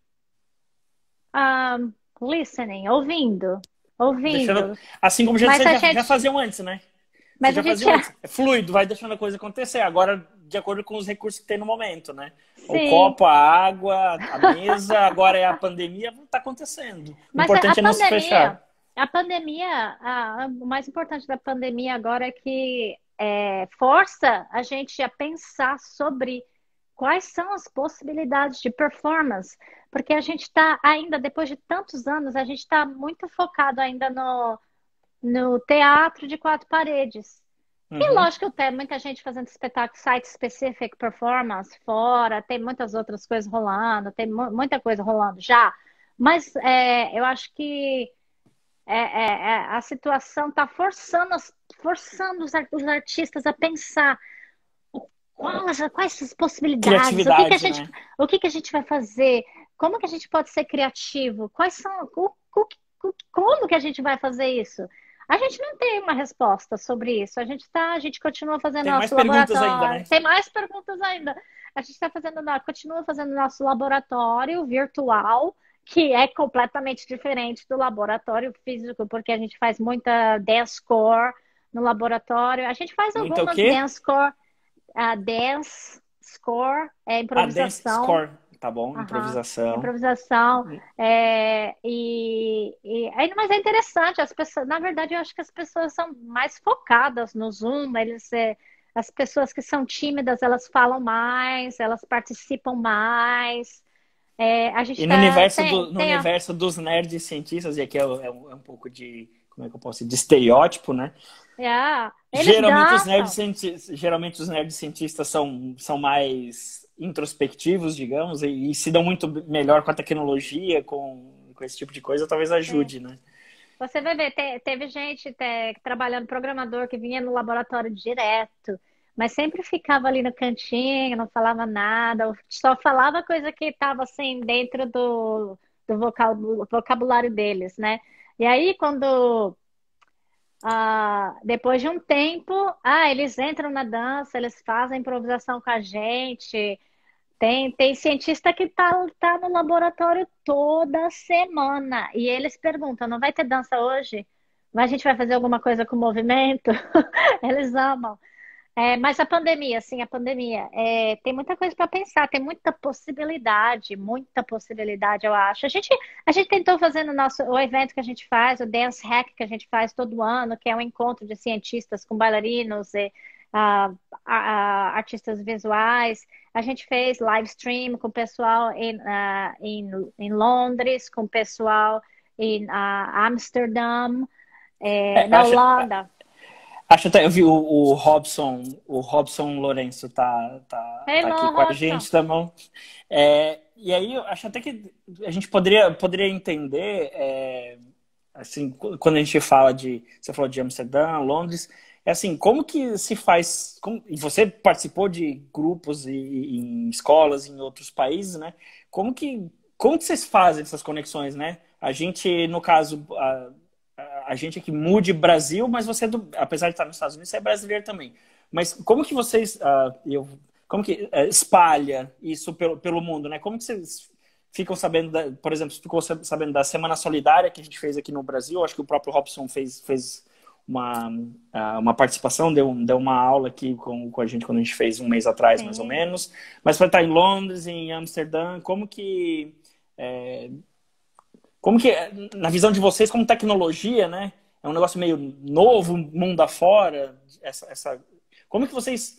listening, ouvindo, Deixando, ouvindo. assim como já, Mas vocês a já, já gente, faziam antes, né? Vocês mas a já gente, faziam antes. É fluido, vai deixando a coisa acontecer. Agora, de acordo com os recursos que tem no momento, né? O sim. copo, a água, a mesa, agora é a pandemia, está acontecendo. O Mas a, a importante é não se pandemia, fechar. a pandemia, a- o mais importante da pandemia agora é que é, força a gente a pensar sobre quais são as possibilidades de performance, porque a gente está ainda, depois de tantos anos, a gente está muito focado ainda no, no teatro de quatro paredes. E Uhum. lógico que tem muita gente fazendo espetáculo site-specific performance fora, tem muitas outras coisas rolando, tem mu- muita coisa rolando já. Mas é, eu acho que é, é, é, a situação está forçando, as- forçando os, ar- os artistas a pensar quais, quais as possibilidades, o que que a Criatividade, gente, né? o que que a gente vai fazer, como que a gente pode ser criativo, quais são, o, o- o- como que a gente vai fazer isso? A gente não tem uma resposta sobre isso. A gente tá, a gente continua fazendo Tem mais nosso perguntas ainda, laboratório. né? Tem mais perguntas ainda. A gente está fazendo, continua fazendo nosso laboratório virtual, que é completamente diferente do laboratório físico, porque a gente faz muita dance core no laboratório. A gente faz Muita o algumas quê? dance core, a dance score é A dance improvisação. score. Tá bom, Aham, improvisação. improvisação. É, e, e aí, mas é interessante, as pessoas, na verdade, eu acho que as pessoas são mais focadas no Zoom, eles, é, as pessoas que são tímidas, elas falam mais, elas participam mais. É, a gente E no tá, universo, tem, do, no tem a, universo dos nerds cientistas, e aqui é, um, é um é um pouco de, como é que eu posso dizer, de estereótipo, né? é, eles Geralmente os nerds dançam. cientistas, geralmente os nerds cientistas são, são mais introspectivos, digamos, e, e se dão muito melhor com a tecnologia, com, com esse tipo de coisa, talvez É. ajude, né? Você vai ver, te- teve gente te- trabalhando, programador, que vinha no laboratório direto, mas sempre ficava ali no cantinho, não falava nada, ou só falava coisa que estava assim dentro do, do vocabu- vocabulário deles, né? E aí, quando, ah, depois de um tempo, ah, eles entram na dança, eles fazem improvisação com a gente. Tem, tem cientista que tá, tá no laboratório toda semana e eles perguntam: não vai ter dança hoje? Mas a gente vai fazer alguma coisa com o movimento? Eles amam. É, mas a pandemia, sim, a pandemia, é, tem muita coisa para pensar, tem muita possibilidade, muita possibilidade, eu acho. A gente, a gente tentou fazer no nosso, o evento que a gente faz, o Dance Hack que a gente faz todo ano, que é um encontro de cientistas com bailarinos e ah, a- a- artistas visuais. A gente fez live stream com o pessoal em, ah, em, em Londres, com o pessoal em ah, Amsterdã, é, É, na acho, Holanda. acho até, eu vi o, o Robson, o Robson Lourenço tá, tá, tá aqui Hello, com a Robson. gente também. É, e aí eu acho até que a gente poderia, poderia entender, é, assim, quando a gente fala de, você falou de Amsterdã, Londres, é assim, como que se faz, como, e você participou de grupos e, e em escolas em outros países, né? Como que, como que vocês fazem essas conexões, né? A gente, no caso, a, a gente aqui mude Brasil, mas você, é do, apesar de estar nos Estados Unidos, você é brasileiro também. Mas como que vocês, ah, eu, como que eh, espalha isso pelo, pelo mundo, né? Como que vocês ficam sabendo, da, por exemplo, ficou sabendo da Semana Solidária que a gente fez aqui no Brasil? Acho que o próprio Robson fez, fez uma, ah, uma participação, deu, deu uma aula aqui com, com a gente quando a gente fez um mês atrás, mais ou Sim. menos. Mas para estar em Londres, em Amsterdã, como que é, como que, na visão de vocês, como tecnologia, né? É um negócio meio novo, mundo afora. Essa, essa... Como que vocês,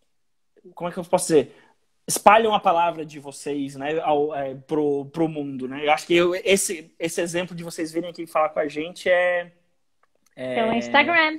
como é que eu posso dizer? Espalham a palavra de vocês, né, ao, é, pro, pro mundo, né? Eu acho que eu, esse, esse exemplo de vocês virem aqui falar com a gente é, Pelo é, Instagram,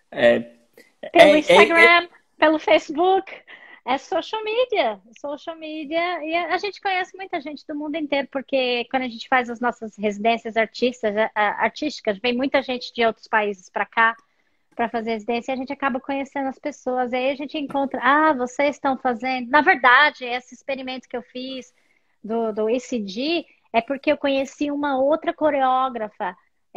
é, pelo é, é, é- Instagram, pelo Facebook. É social media, social media. E a a gente conhece muita gente do mundo inteiro, porque quando a gente faz as nossas residências artistas, a- a- artísticas, vem muita gente de outros países para cá para fazer residência e a gente acaba conhecendo as pessoas. E aí a gente encontra, ah, vocês estão fazendo. Na verdade, esse experimento que eu fiz do, do E C G é porque eu conheci uma outra coreógrafa,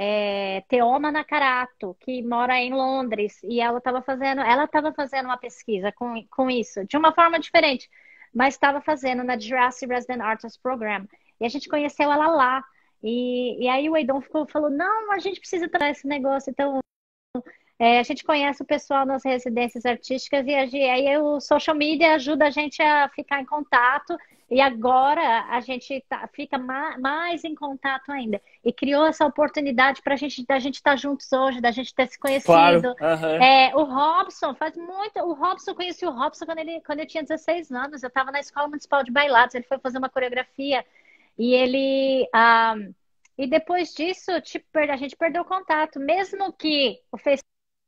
é, Teoma Nakarato, que mora em Londres, e ela estava fazendo, ela estava fazendo uma pesquisa com, com isso, de uma forma diferente, mas estava fazendo na Jurassic Resident Artist Program. E a gente conheceu ela lá. E, e aí o Eidon ficou, falou, não, a gente precisa trazer esse negócio, então é, a gente conhece o pessoal nas residências artísticas e a ge- aí o social media ajuda a gente a ficar em contato e agora a gente tá- fica ma- mais em contato ainda. E criou essa oportunidade para a gente, da gente estar juntos hoje, da gente ter se claro, conhecido. aham. É, o Robson faz muito. O Robson, eu conheci o Robson quando ele, quando eu tinha dezesseis anos. Eu estava na Escola Municipal de Bailados. Ele foi fazer uma coreografia e ele. ah, e depois disso, tipo, a gente perdeu o contato. Mesmo que o Facebook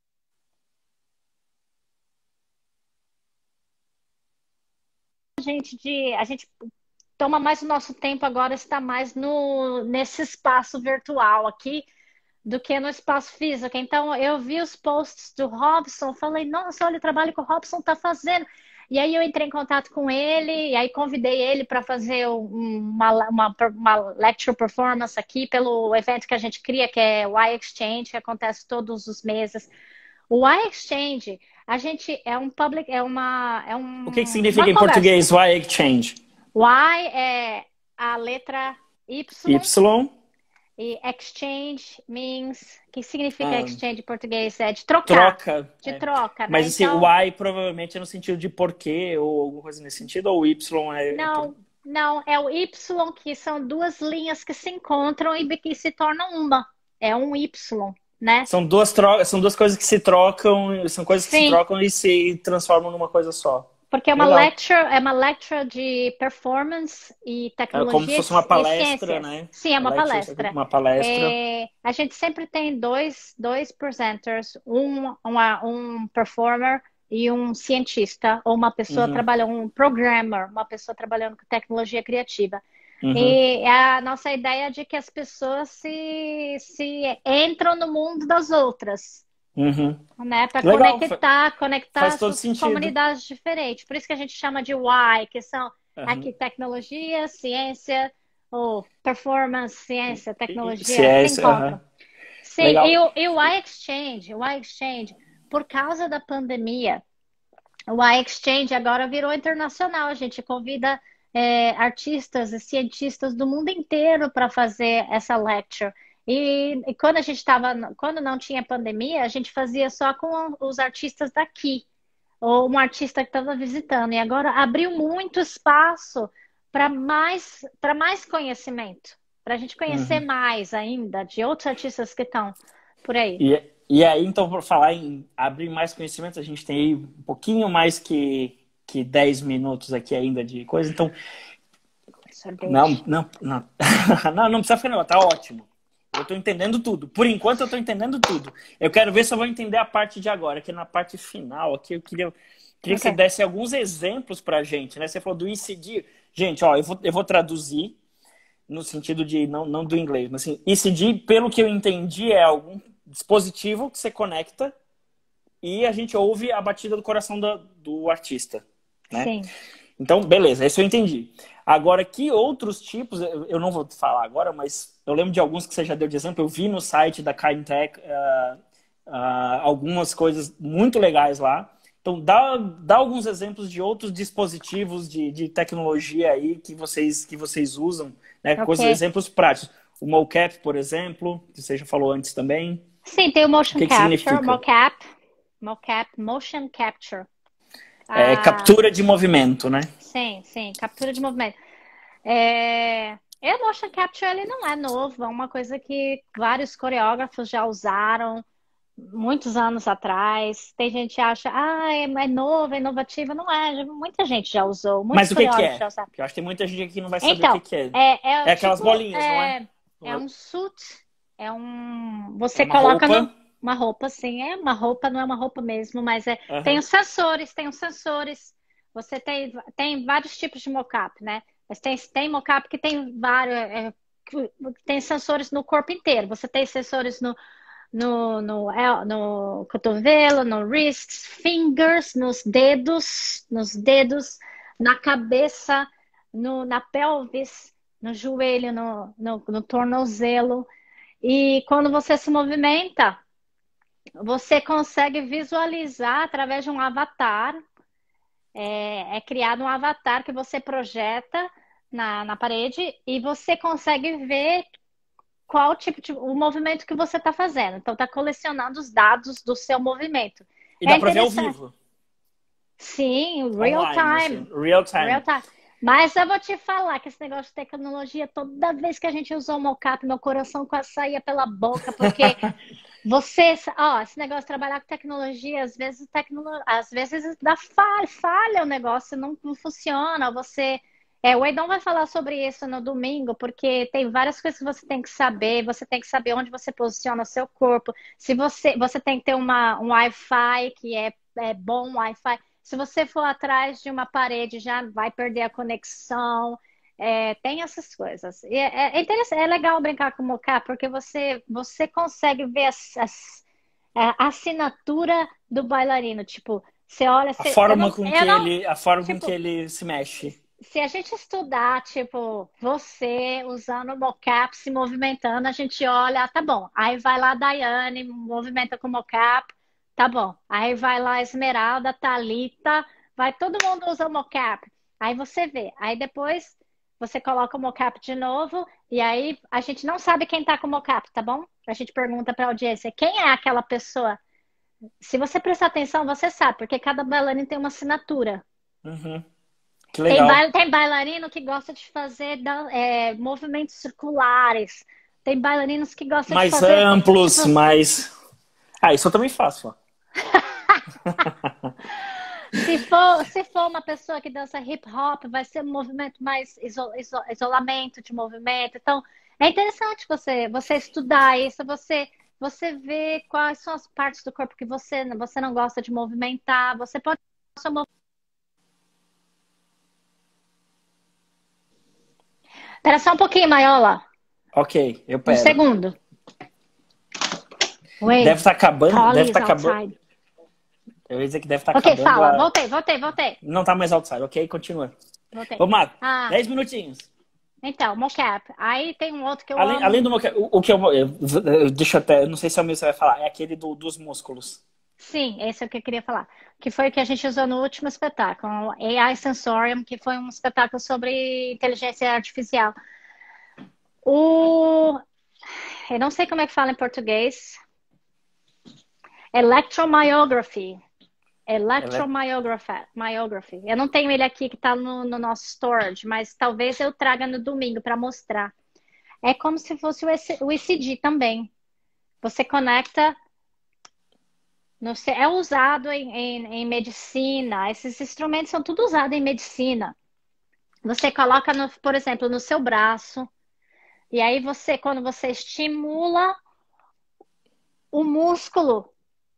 a gente de a gente toma mais o nosso tempo agora está mais no nesse espaço virtual aqui do que no espaço físico. Então eu vi os posts do Robson, falei, nossa, olha o trabalho que o Robson está fazendo. E aí eu entrei em contato com ele, e aí convidei ele para fazer um- uma, uma, uma lecture performance aqui pelo evento que a gente cria, que é o iExchange, que acontece todos os meses. O iExchange, a gente é um public, é uma, é O que que um- significa uma em conversa. português why exchange? Y é a letra Y Y, e exchange means, que significa ah, exchange em português? É de trocar, troca. de É. troca, Mas né? assim, Então, why provavelmente é no sentido de porquê ou alguma coisa nesse sentido, ou Y é por... não. Não, é o Y, que são duas linhas que se encontram e que se tornam uma. É um Y, né? São duas trocas, são duas coisas que se trocam, são coisas que se Sim, trocam e se transformam numa coisa só. porque é uma Legal. lecture, é uma lecture de performance e É como se tecnologia fosse uma e palestra, ciências. né? Sim, é A uma lecture, palestra. uma palestra. É, a gente sempre tem dois, dois presenters, um, uma- um performer e um cientista, ou uma pessoa Uhum, trabalhando, um programmer, uma pessoa trabalhando com tecnologia criativa. uhum, E é a nossa ideia de que as pessoas se, se entram no mundo das outras, uhum. né? Para Legal, fa- conectar, conectar faz as todo suas sentido. comunidades diferentes. Por isso que a gente chama de Y, que são aqui Uhum. tecnologia, ciência, ou performance, ciência, E- e- tecnologia, se Ciência, encontram. aham. Sim, e Legal. o, e o iExchange, o iExchange, por causa da pandemia, o iExchange agora virou internacional. A gente convida é, artistas e cientistas do mundo inteiro para fazer essa lecture. E, e quando a gente estava, quando não tinha pandemia, a gente fazia só com os artistas daqui, ou um artista que estava visitando. E agora abriu muito espaço para mais, para mais conhecimento, para a gente conhecer Uhum. mais ainda de outros artistas que estão por aí. E, e aí, então, por falar em abrir mais conhecimento, a gente tem aí um pouquinho mais que, que dez minutos aqui ainda de coisa. Então, não, Sorvete. não, não, não, não precisa ficar, não, tá ótimo. Eu tô entendendo tudo. Por enquanto, eu tô entendendo tudo. Eu quero ver se eu vou entender a parte de agora, que na parte final aqui eu queria, queria que você Ok. desse alguns exemplos pra gente, né? Você falou do E C D. Gente, ó, eu vou, eu vou traduzir no sentido de, não, não do inglês, mas assim, E C D, pelo que eu entendi, é algum dispositivo que você conecta e a gente ouve a batida do coração do, do artista, né? Sim. Então, beleza, isso eu entendi. Agora, que outros tipos, eu não vou falar agora, mas eu lembro de alguns que você já deu de exemplo, eu vi no site da Kindtech uh, uh, algumas coisas muito legais lá. Então, dá, dá alguns exemplos de outros dispositivos de, de tecnologia aí que vocês, que vocês usam, né? Ok. Coisas, exemplos práticos. O mocap, por exemplo, que você já falou antes também. Sim, tem o O motion que que capture, significa? mocap, mocap, motion capture. É Ah, captura de movimento, né? sim, sim, captura de movimento. É, é, o motion capture ele não é novo, é uma coisa que vários coreógrafos já usaram muitos anos atrás. Tem gente que acha, ah, é, é novo, é inovativo. Não é, já- muita gente já usou, muitos Mas o que que coreógrafos já é? usaram. Porque eu acho que tem muita gente aqui que não vai saber o que Então, que é. é, é É aquelas tipo, bolinhas, não é? é, é um suit, é um. É Você uma coloca no, roupa. uma roupa, sim, é uma roupa, não é uma roupa mesmo, mas é, tem Aham. os sensores, tem os sensores. Você tem, tem vários tipos de mocap, né? Mas tem, tem mocap que tem vários, é, que tem sensores no corpo inteiro. Você tem sensores no, no, no, el- no cotovelo, no wrists, fingers, nos dedos, nos dedos, na cabeça, no, na pelvis, no joelho, no, no, no tornozelo. E quando você se movimenta, você consegue visualizar através de um avatar. É, é criado um avatar que você projeta na, na parede e você consegue ver qual tipo de o movimento que você está fazendo. Então, está colecionando os dados do seu movimento. E É dá pra ver ao interessante. vivo. Sim, real Online, assim. time. Real Real time. time. Mas eu vou te falar que esse negócio de tecnologia, toda vez que a gente usou o mocap, meu coração quase saía pela boca, porque você, ó, esse negócio de trabalhar com tecnologia, às vezes, tecno... às vezes dá falha, falha o negócio, não, não funciona. Você, é, o Edão vai falar sobre isso no domingo, porque tem várias coisas que você tem que saber. Você tem que saber onde você posiciona o seu corpo. Se você, você tem que ter uma, um Wi-Fi que é, é bom Wi-Fi. Se você for atrás de uma parede, já vai perder a conexão. É, tem essas coisas. E é, é interessante, é legal brincar com o mocap, porque você, você consegue ver as, as- a assinatura do bailarino. Tipo, você olha, A você, eu forma não, com que eu não, ele, a forma com que tipo, ele se mexe. se a gente estudar, tipo, você usando o mocap, se movimentando, a gente olha, ah, tá bom. Aí vai lá a Daiane, movimenta com o mocap, tá bom. Aí vai lá a Esmeralda, Thalita, vai, todo mundo usa o mocap. Aí você vê. Aí depois você coloca o mocap de novo, e aí a gente não sabe quem tá com o mocap, tá bom? A gente pergunta pra audiência, quem é aquela pessoa? Se você prestar atenção, você sabe, porque cada bailarino tem uma assinatura. Uhum. Que Tem, legal. bail- tem bailarino que gosta de fazer dan- é, movimentos circulares. Tem bailarinos que gostam de Mais fazer, tipo, amplos, mais... Ah, isso eu também faço, ó. se for, se for uma pessoa que dança hip hop, vai ser um movimento mais iso- iso- isolamento de movimento. Então, é interessante você, você estudar isso, você, você ver quais são as partes do corpo que você, você não gosta de movimentar. Você pode. Espera só um pouquinho, Maiola. Ok, eu Um pego. segundo. Deve Wait, estar acabando, deve Polly's estar acabando. outside. Eu ia dizer que deve estar Ok, acabando fala. a... Voltei, voltei, voltei. Não tá mais outside, ok? Continua. Voltei. Vamos lá, Ah, dez minutinhos. então, mocap. Aí tem um outro que eu Além, além amo. do meu... O, o que eu, eu... eu- Deixa eu até... Eu não sei se é o mesmo que você vai falar. É aquele do, dos músculos. Sim, esse é o que eu queria falar. Que foi o que a gente usou no último espetáculo, A I Sensorium, que foi um espetáculo sobre inteligência artificial. O... Eu não sei como é que fala em português. Electromyography. Ela é... Electromyography. Myography. Eu não tenho ele aqui que está no, no nosso storage, mas talvez eu traga no domingo para mostrar. É como se fosse o E C o E C G também. Você conecta. No, ce- é usado em, em, em medicina. Esses instrumentos são tudo usados em medicina. Você coloca, no, por exemplo, no seu braço. E aí você, quando você estimula o músculo,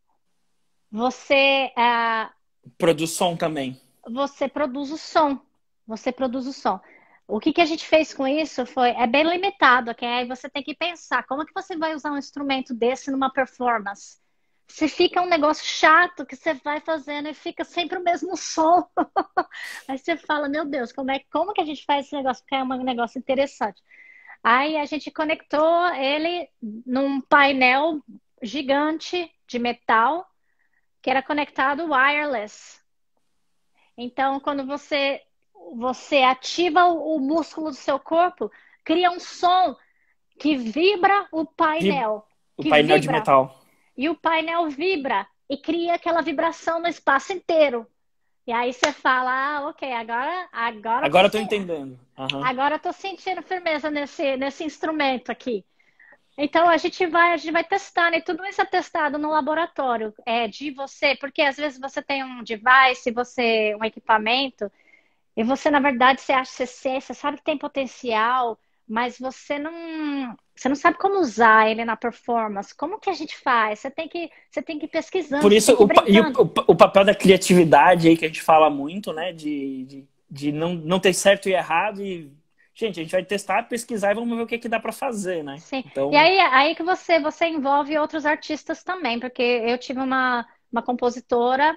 você, ah, Produz som também. você produz o som. Você produz o som. O que que a gente fez com isso foi, é bem limitado, ok? Aí você tem que pensar, como é que você vai usar um instrumento desse numa performance? Se fica um negócio chato que você vai fazendo e fica sempre o mesmo som. Aí você fala, meu Deus, como é, como que a gente faz esse negócio ficar um negócio interessante? Aí a gente conectou ele num painel gigante de metal que era conectado wireless. Então, quando você você ativa o, o músculo do seu corpo, cria um som que vibra o Vi- painel, O que painel de vibra metal. e o painel vibra e cria aquela vibração no espaço inteiro. E aí você fala, ah, ok, agora, agora eu tô, Agora eu tô sen- entendendo. Aham. agora eu tô sentindo firmeza nesse, nesse instrumento aqui. Então a gente vai, a gente vai testando e tudo isso é testado no laboratório, é de você, porque às vezes você tem um device, você um equipamento e você na verdade você acha que você, você sabe que tem potencial, mas você não, você não sabe como usar ele na performance. Como que a gente faz? Você tem que, você tem que ir pesquisando, Por você isso, tem que ir o, pa- e o, brincando. o, o papel da criatividade aí que a gente fala muito, né? De, de, de não, não ter certo e errado. E, gente, a gente vai testar, pesquisar e vamos ver o que, que dá pra fazer, né? Sim. E Então, aí, aí que você, você envolve outros artistas também, porque eu tive uma, uma compositora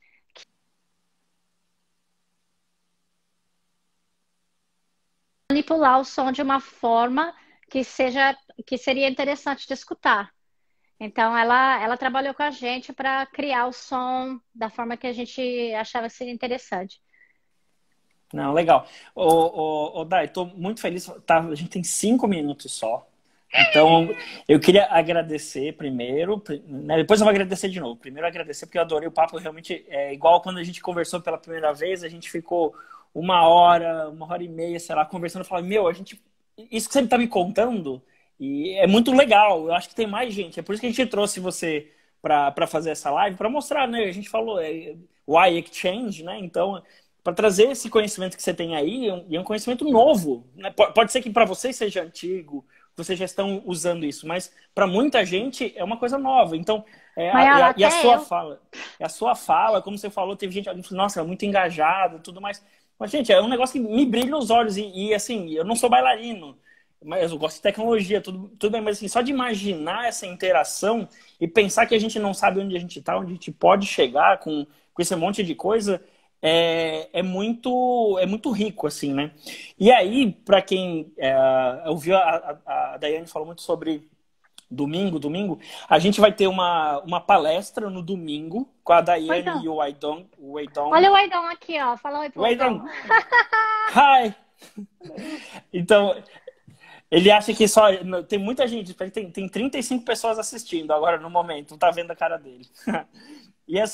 manipular o som de uma forma que seja que seria interessante de escutar. Então ela ela trabalhou com a gente para criar o som da forma que a gente achava que seria interessante. não, legal. Ô, ô, ô Dai, tô muito feliz. Tá, a gente tem cinco minutos só. Então, eu queria agradecer primeiro, né, depois eu vou agradecer de novo. Primeiro agradecer porque eu adorei o papo, realmente é igual quando a gente conversou pela primeira vez, a gente ficou uma hora, uma hora e meia, sei lá, conversando, eu falei, meu, a gente, isso que você tá me contando, e é muito legal, eu acho que tem mais gente, é por isso que a gente trouxe você para para fazer essa live, para mostrar, né, a gente falou, é, Why Exchange, né, então, para trazer esse conhecimento que você tem aí, é um, é um conhecimento novo, né? Pode ser que para vocês seja antigo, vocês já estão usando isso, mas para muita gente é uma coisa nova. Então, é a, Mas é olha, a- e a até sua eu. fala, é a sua fala, como você falou, teve gente que falou, nossa, é muito engajado, tudo mais. Mas, gente, é um negócio que me brilha os olhos. E, e, assim, eu não sou bailarino, mas eu gosto de tecnologia, tudo, tudo bem, mas assim, só de imaginar essa interação e pensar que a gente não sabe onde a gente está, onde a gente pode chegar com, com esse monte de coisa, é, é muito é muito rico, assim, né? E aí, para quem é, ouviu, a, a, a Daiane falou muito sobre domingo, domingo, a gente vai ter uma, uma palestra no domingo com a Oi, Daiane Dom. e o Aidon. O Aidon. Olha o Aidon aqui, ó. Fala oi pro O Aidon, Aidon. hi! Então, ele acha que só... Tem muita gente, tem, tem trinta e cinco pessoas assistindo agora no momento, não tá vendo a cara dele. E assim,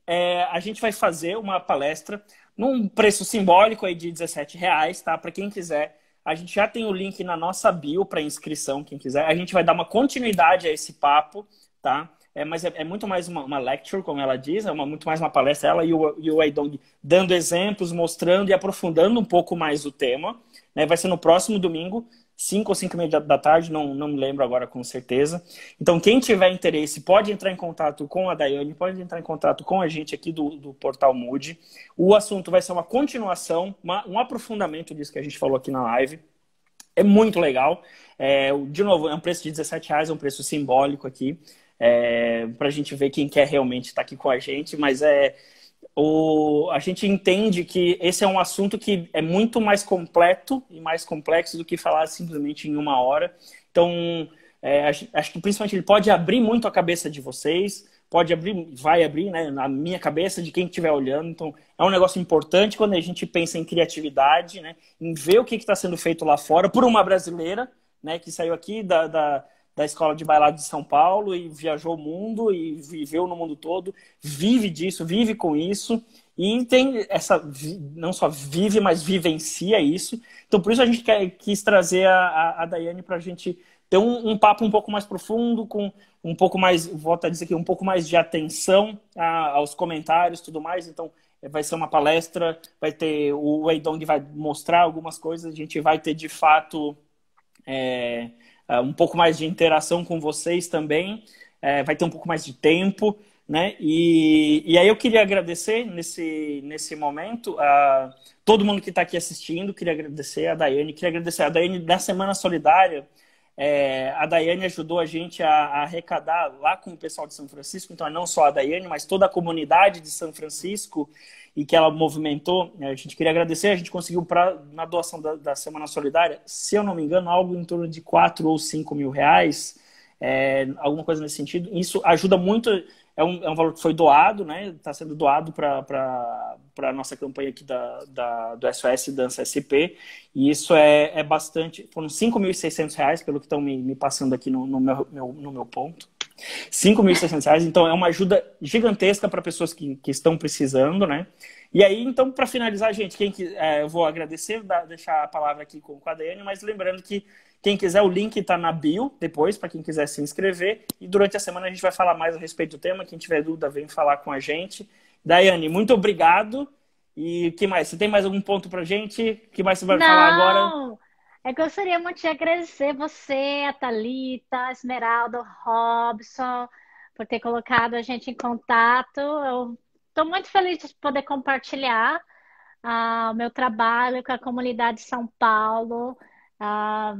é, a gente vai fazer uma palestra num preço simbólico aí de dezessete reais, tá? Para quem quiser. A gente já tem o link na nossa bio para inscrição, quem quiser. A gente vai dar uma continuidade a esse papo, tá? É, mas é, é muito mais uma, uma lecture, como ela diz, é uma, muito mais uma palestra, ela e o, e o Weidong dando exemplos, mostrando e aprofundando um pouco mais o tema. Né? Vai ser no próximo domingo, cinco ou cinco e meia da, da tarde, não, não me lembro agora com certeza. Então, quem tiver interesse, pode entrar em contato com a Daiane, pode entrar em contato com a gente aqui do, do Portal Mood. O assunto vai ser uma continuação, uma, um aprofundamento disso que a gente falou aqui na live. É muito legal. É, de novo, é um preço de dezessete reais, é um preço simbólico aqui, é, para a gente ver quem quer realmente estar aqui com a gente, mas é, o, a gente entende que esse é um assunto que é muito mais completo e mais complexo do que falar simplesmente em uma hora. Então, é, acho, acho que principalmente ele pode abrir muito a cabeça de vocês, pode abrir, vai abrir, né, na minha cabeça, de quem estiver olhando. Então, é um negócio importante quando a gente pensa em criatividade, né, em ver o que está sendo feito lá fora por uma brasileira, né, que saiu aqui da, da, da Escola de Bailado de São Paulo e viajou o mundo e viveu no mundo todo, vive disso, vive com isso e tem essa, não só vive, mas vivencia isso. Então, por isso a gente quer, quis trazer a, a, a Daiane para a gente ter um, um papo um pouco mais profundo, com um pouco mais, volto a dizer aqui, um pouco mais de atenção a, aos comentários e tudo mais. Então, vai ser uma palestra, vai ter, o Weidong vai mostrar algumas coisas, a gente vai ter, de fato, é, um pouco mais de interação com vocês também, é, vai ter um pouco mais de tempo, né? E, e aí eu queria agradecer nesse, nesse momento a todo mundo que está aqui assistindo, queria agradecer a Daiane, queria agradecer a Daiane da Semana Solidária. É, a Daiane ajudou a gente a, a arrecadar lá com o pessoal de São Francisco, então não só a Daiane, mas toda a comunidade de São Francisco, e que ela movimentou. A gente queria agradecer, a gente conseguiu pra, na doação da, da Semana Solidária, se eu não me engano, algo em torno de quatro ou cinco mil reais, é, alguma coisa nesse sentido. Isso ajuda muito, é um, é um valor que foi doado, né? Está sendo doado para a nossa campanha aqui da, da, do S O S Dança S P, e isso é, é bastante, foram cinco mil e seiscentos reais, pelo que estão me, me passando aqui no, no, meu, meu, no meu ponto. cinco mil e seiscentos reais, então é uma ajuda gigantesca para pessoas que, que estão precisando, né? E aí, então, para finalizar, gente, quem que, é, eu vou agradecer, dar, deixar a palavra aqui com, com a Daiane, mas lembrando que quem quiser, o link está na bio depois, para quem quiser se inscrever, e durante a semana a gente vai falar mais a respeito do tema. Quem tiver dúvida, vem falar com a gente. Daiane, muito obrigado. E o que mais? Você tem mais algum ponto para a gente? O que mais você vai falar agora? Não, eu gostaria muito de agradecer você, a Thalita, a Esmeralda, o Robson, por ter colocado a gente em contato. Eu estou muito feliz de poder compartilhar ah, o meu trabalho com a comunidade de São Paulo. Ah,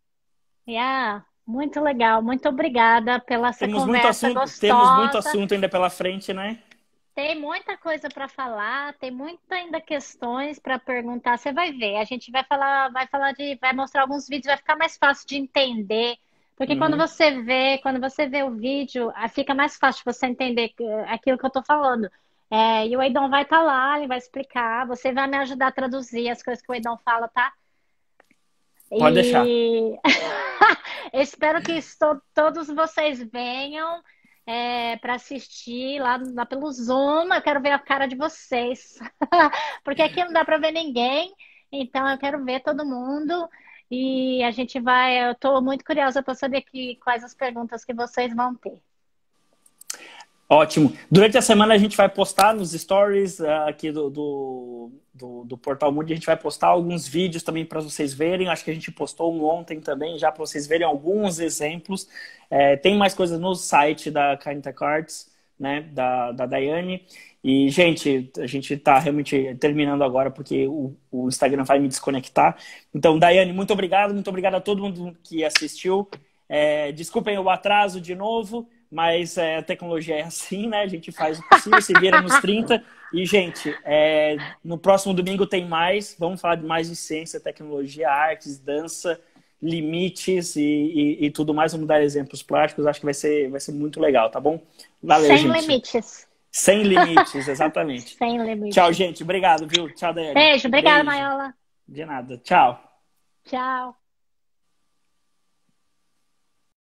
yeah, muito legal. Muito obrigada pela essa Temos muito conversa assunto, temos muito gostosa. assunto ainda pela frente, né? Tem muita coisa para falar, tem muita ainda questões para perguntar. Você vai ver, a gente vai falar, vai falar de, vai mostrar alguns vídeos, vai ficar mais fácil de entender, porque quando Uhum. você vê, quando você vê o vídeo, ah, fica mais fácil você entender eh, aquilo que eu tô falando. É, e o Eidon vai estar lá, ele vai explicar, você vai me ajudar a traduzir as coisas que o Eidon fala, tá? Pode deixar. E espero que esto- todos vocês venham para assistir lá, lá pelo Zoom. Eu quero ver a cara de vocês, porque aqui não dá para ver ninguém, então eu quero ver todo mundo. E a gente vai. Eu estou muito curiosa para saber que, quais as perguntas que vocês vão ter. Ótimo. Durante a semana a gente vai postar nos stories uh, aqui do, do, do, do Portal Mood, a gente vai postar alguns vídeos também para vocês verem. Acho que a gente postou um ontem também, já para vocês verem alguns exemplos. É, tem mais coisas no site da Canita Cards, né, da, da Daiane. E, gente, a gente está realmente terminando agora porque o, o Instagram vai me desconectar. Então, Daiane, muito obrigado. Muito obrigado a todo mundo que assistiu. É, desculpem o atraso de novo. Mas é, a tecnologia é assim, né? A gente faz o possível, se vira nos trinta. E, gente, é, no próximo domingo tem mais. Vamos falar de mais de ciência, tecnologia, artes, dança, limites e, e, e tudo mais. Vamos dar exemplos práticos. Acho que vai ser, vai ser muito legal, tá bom? Valeu, Sem gente. limites. Sem limites, exatamente. Sem limites. Tchau, gente. Obrigado, viu? Tchau, Daiane. Beijo. Obrigada, Beijo. Maiola. De nada. Tchau. Tchau.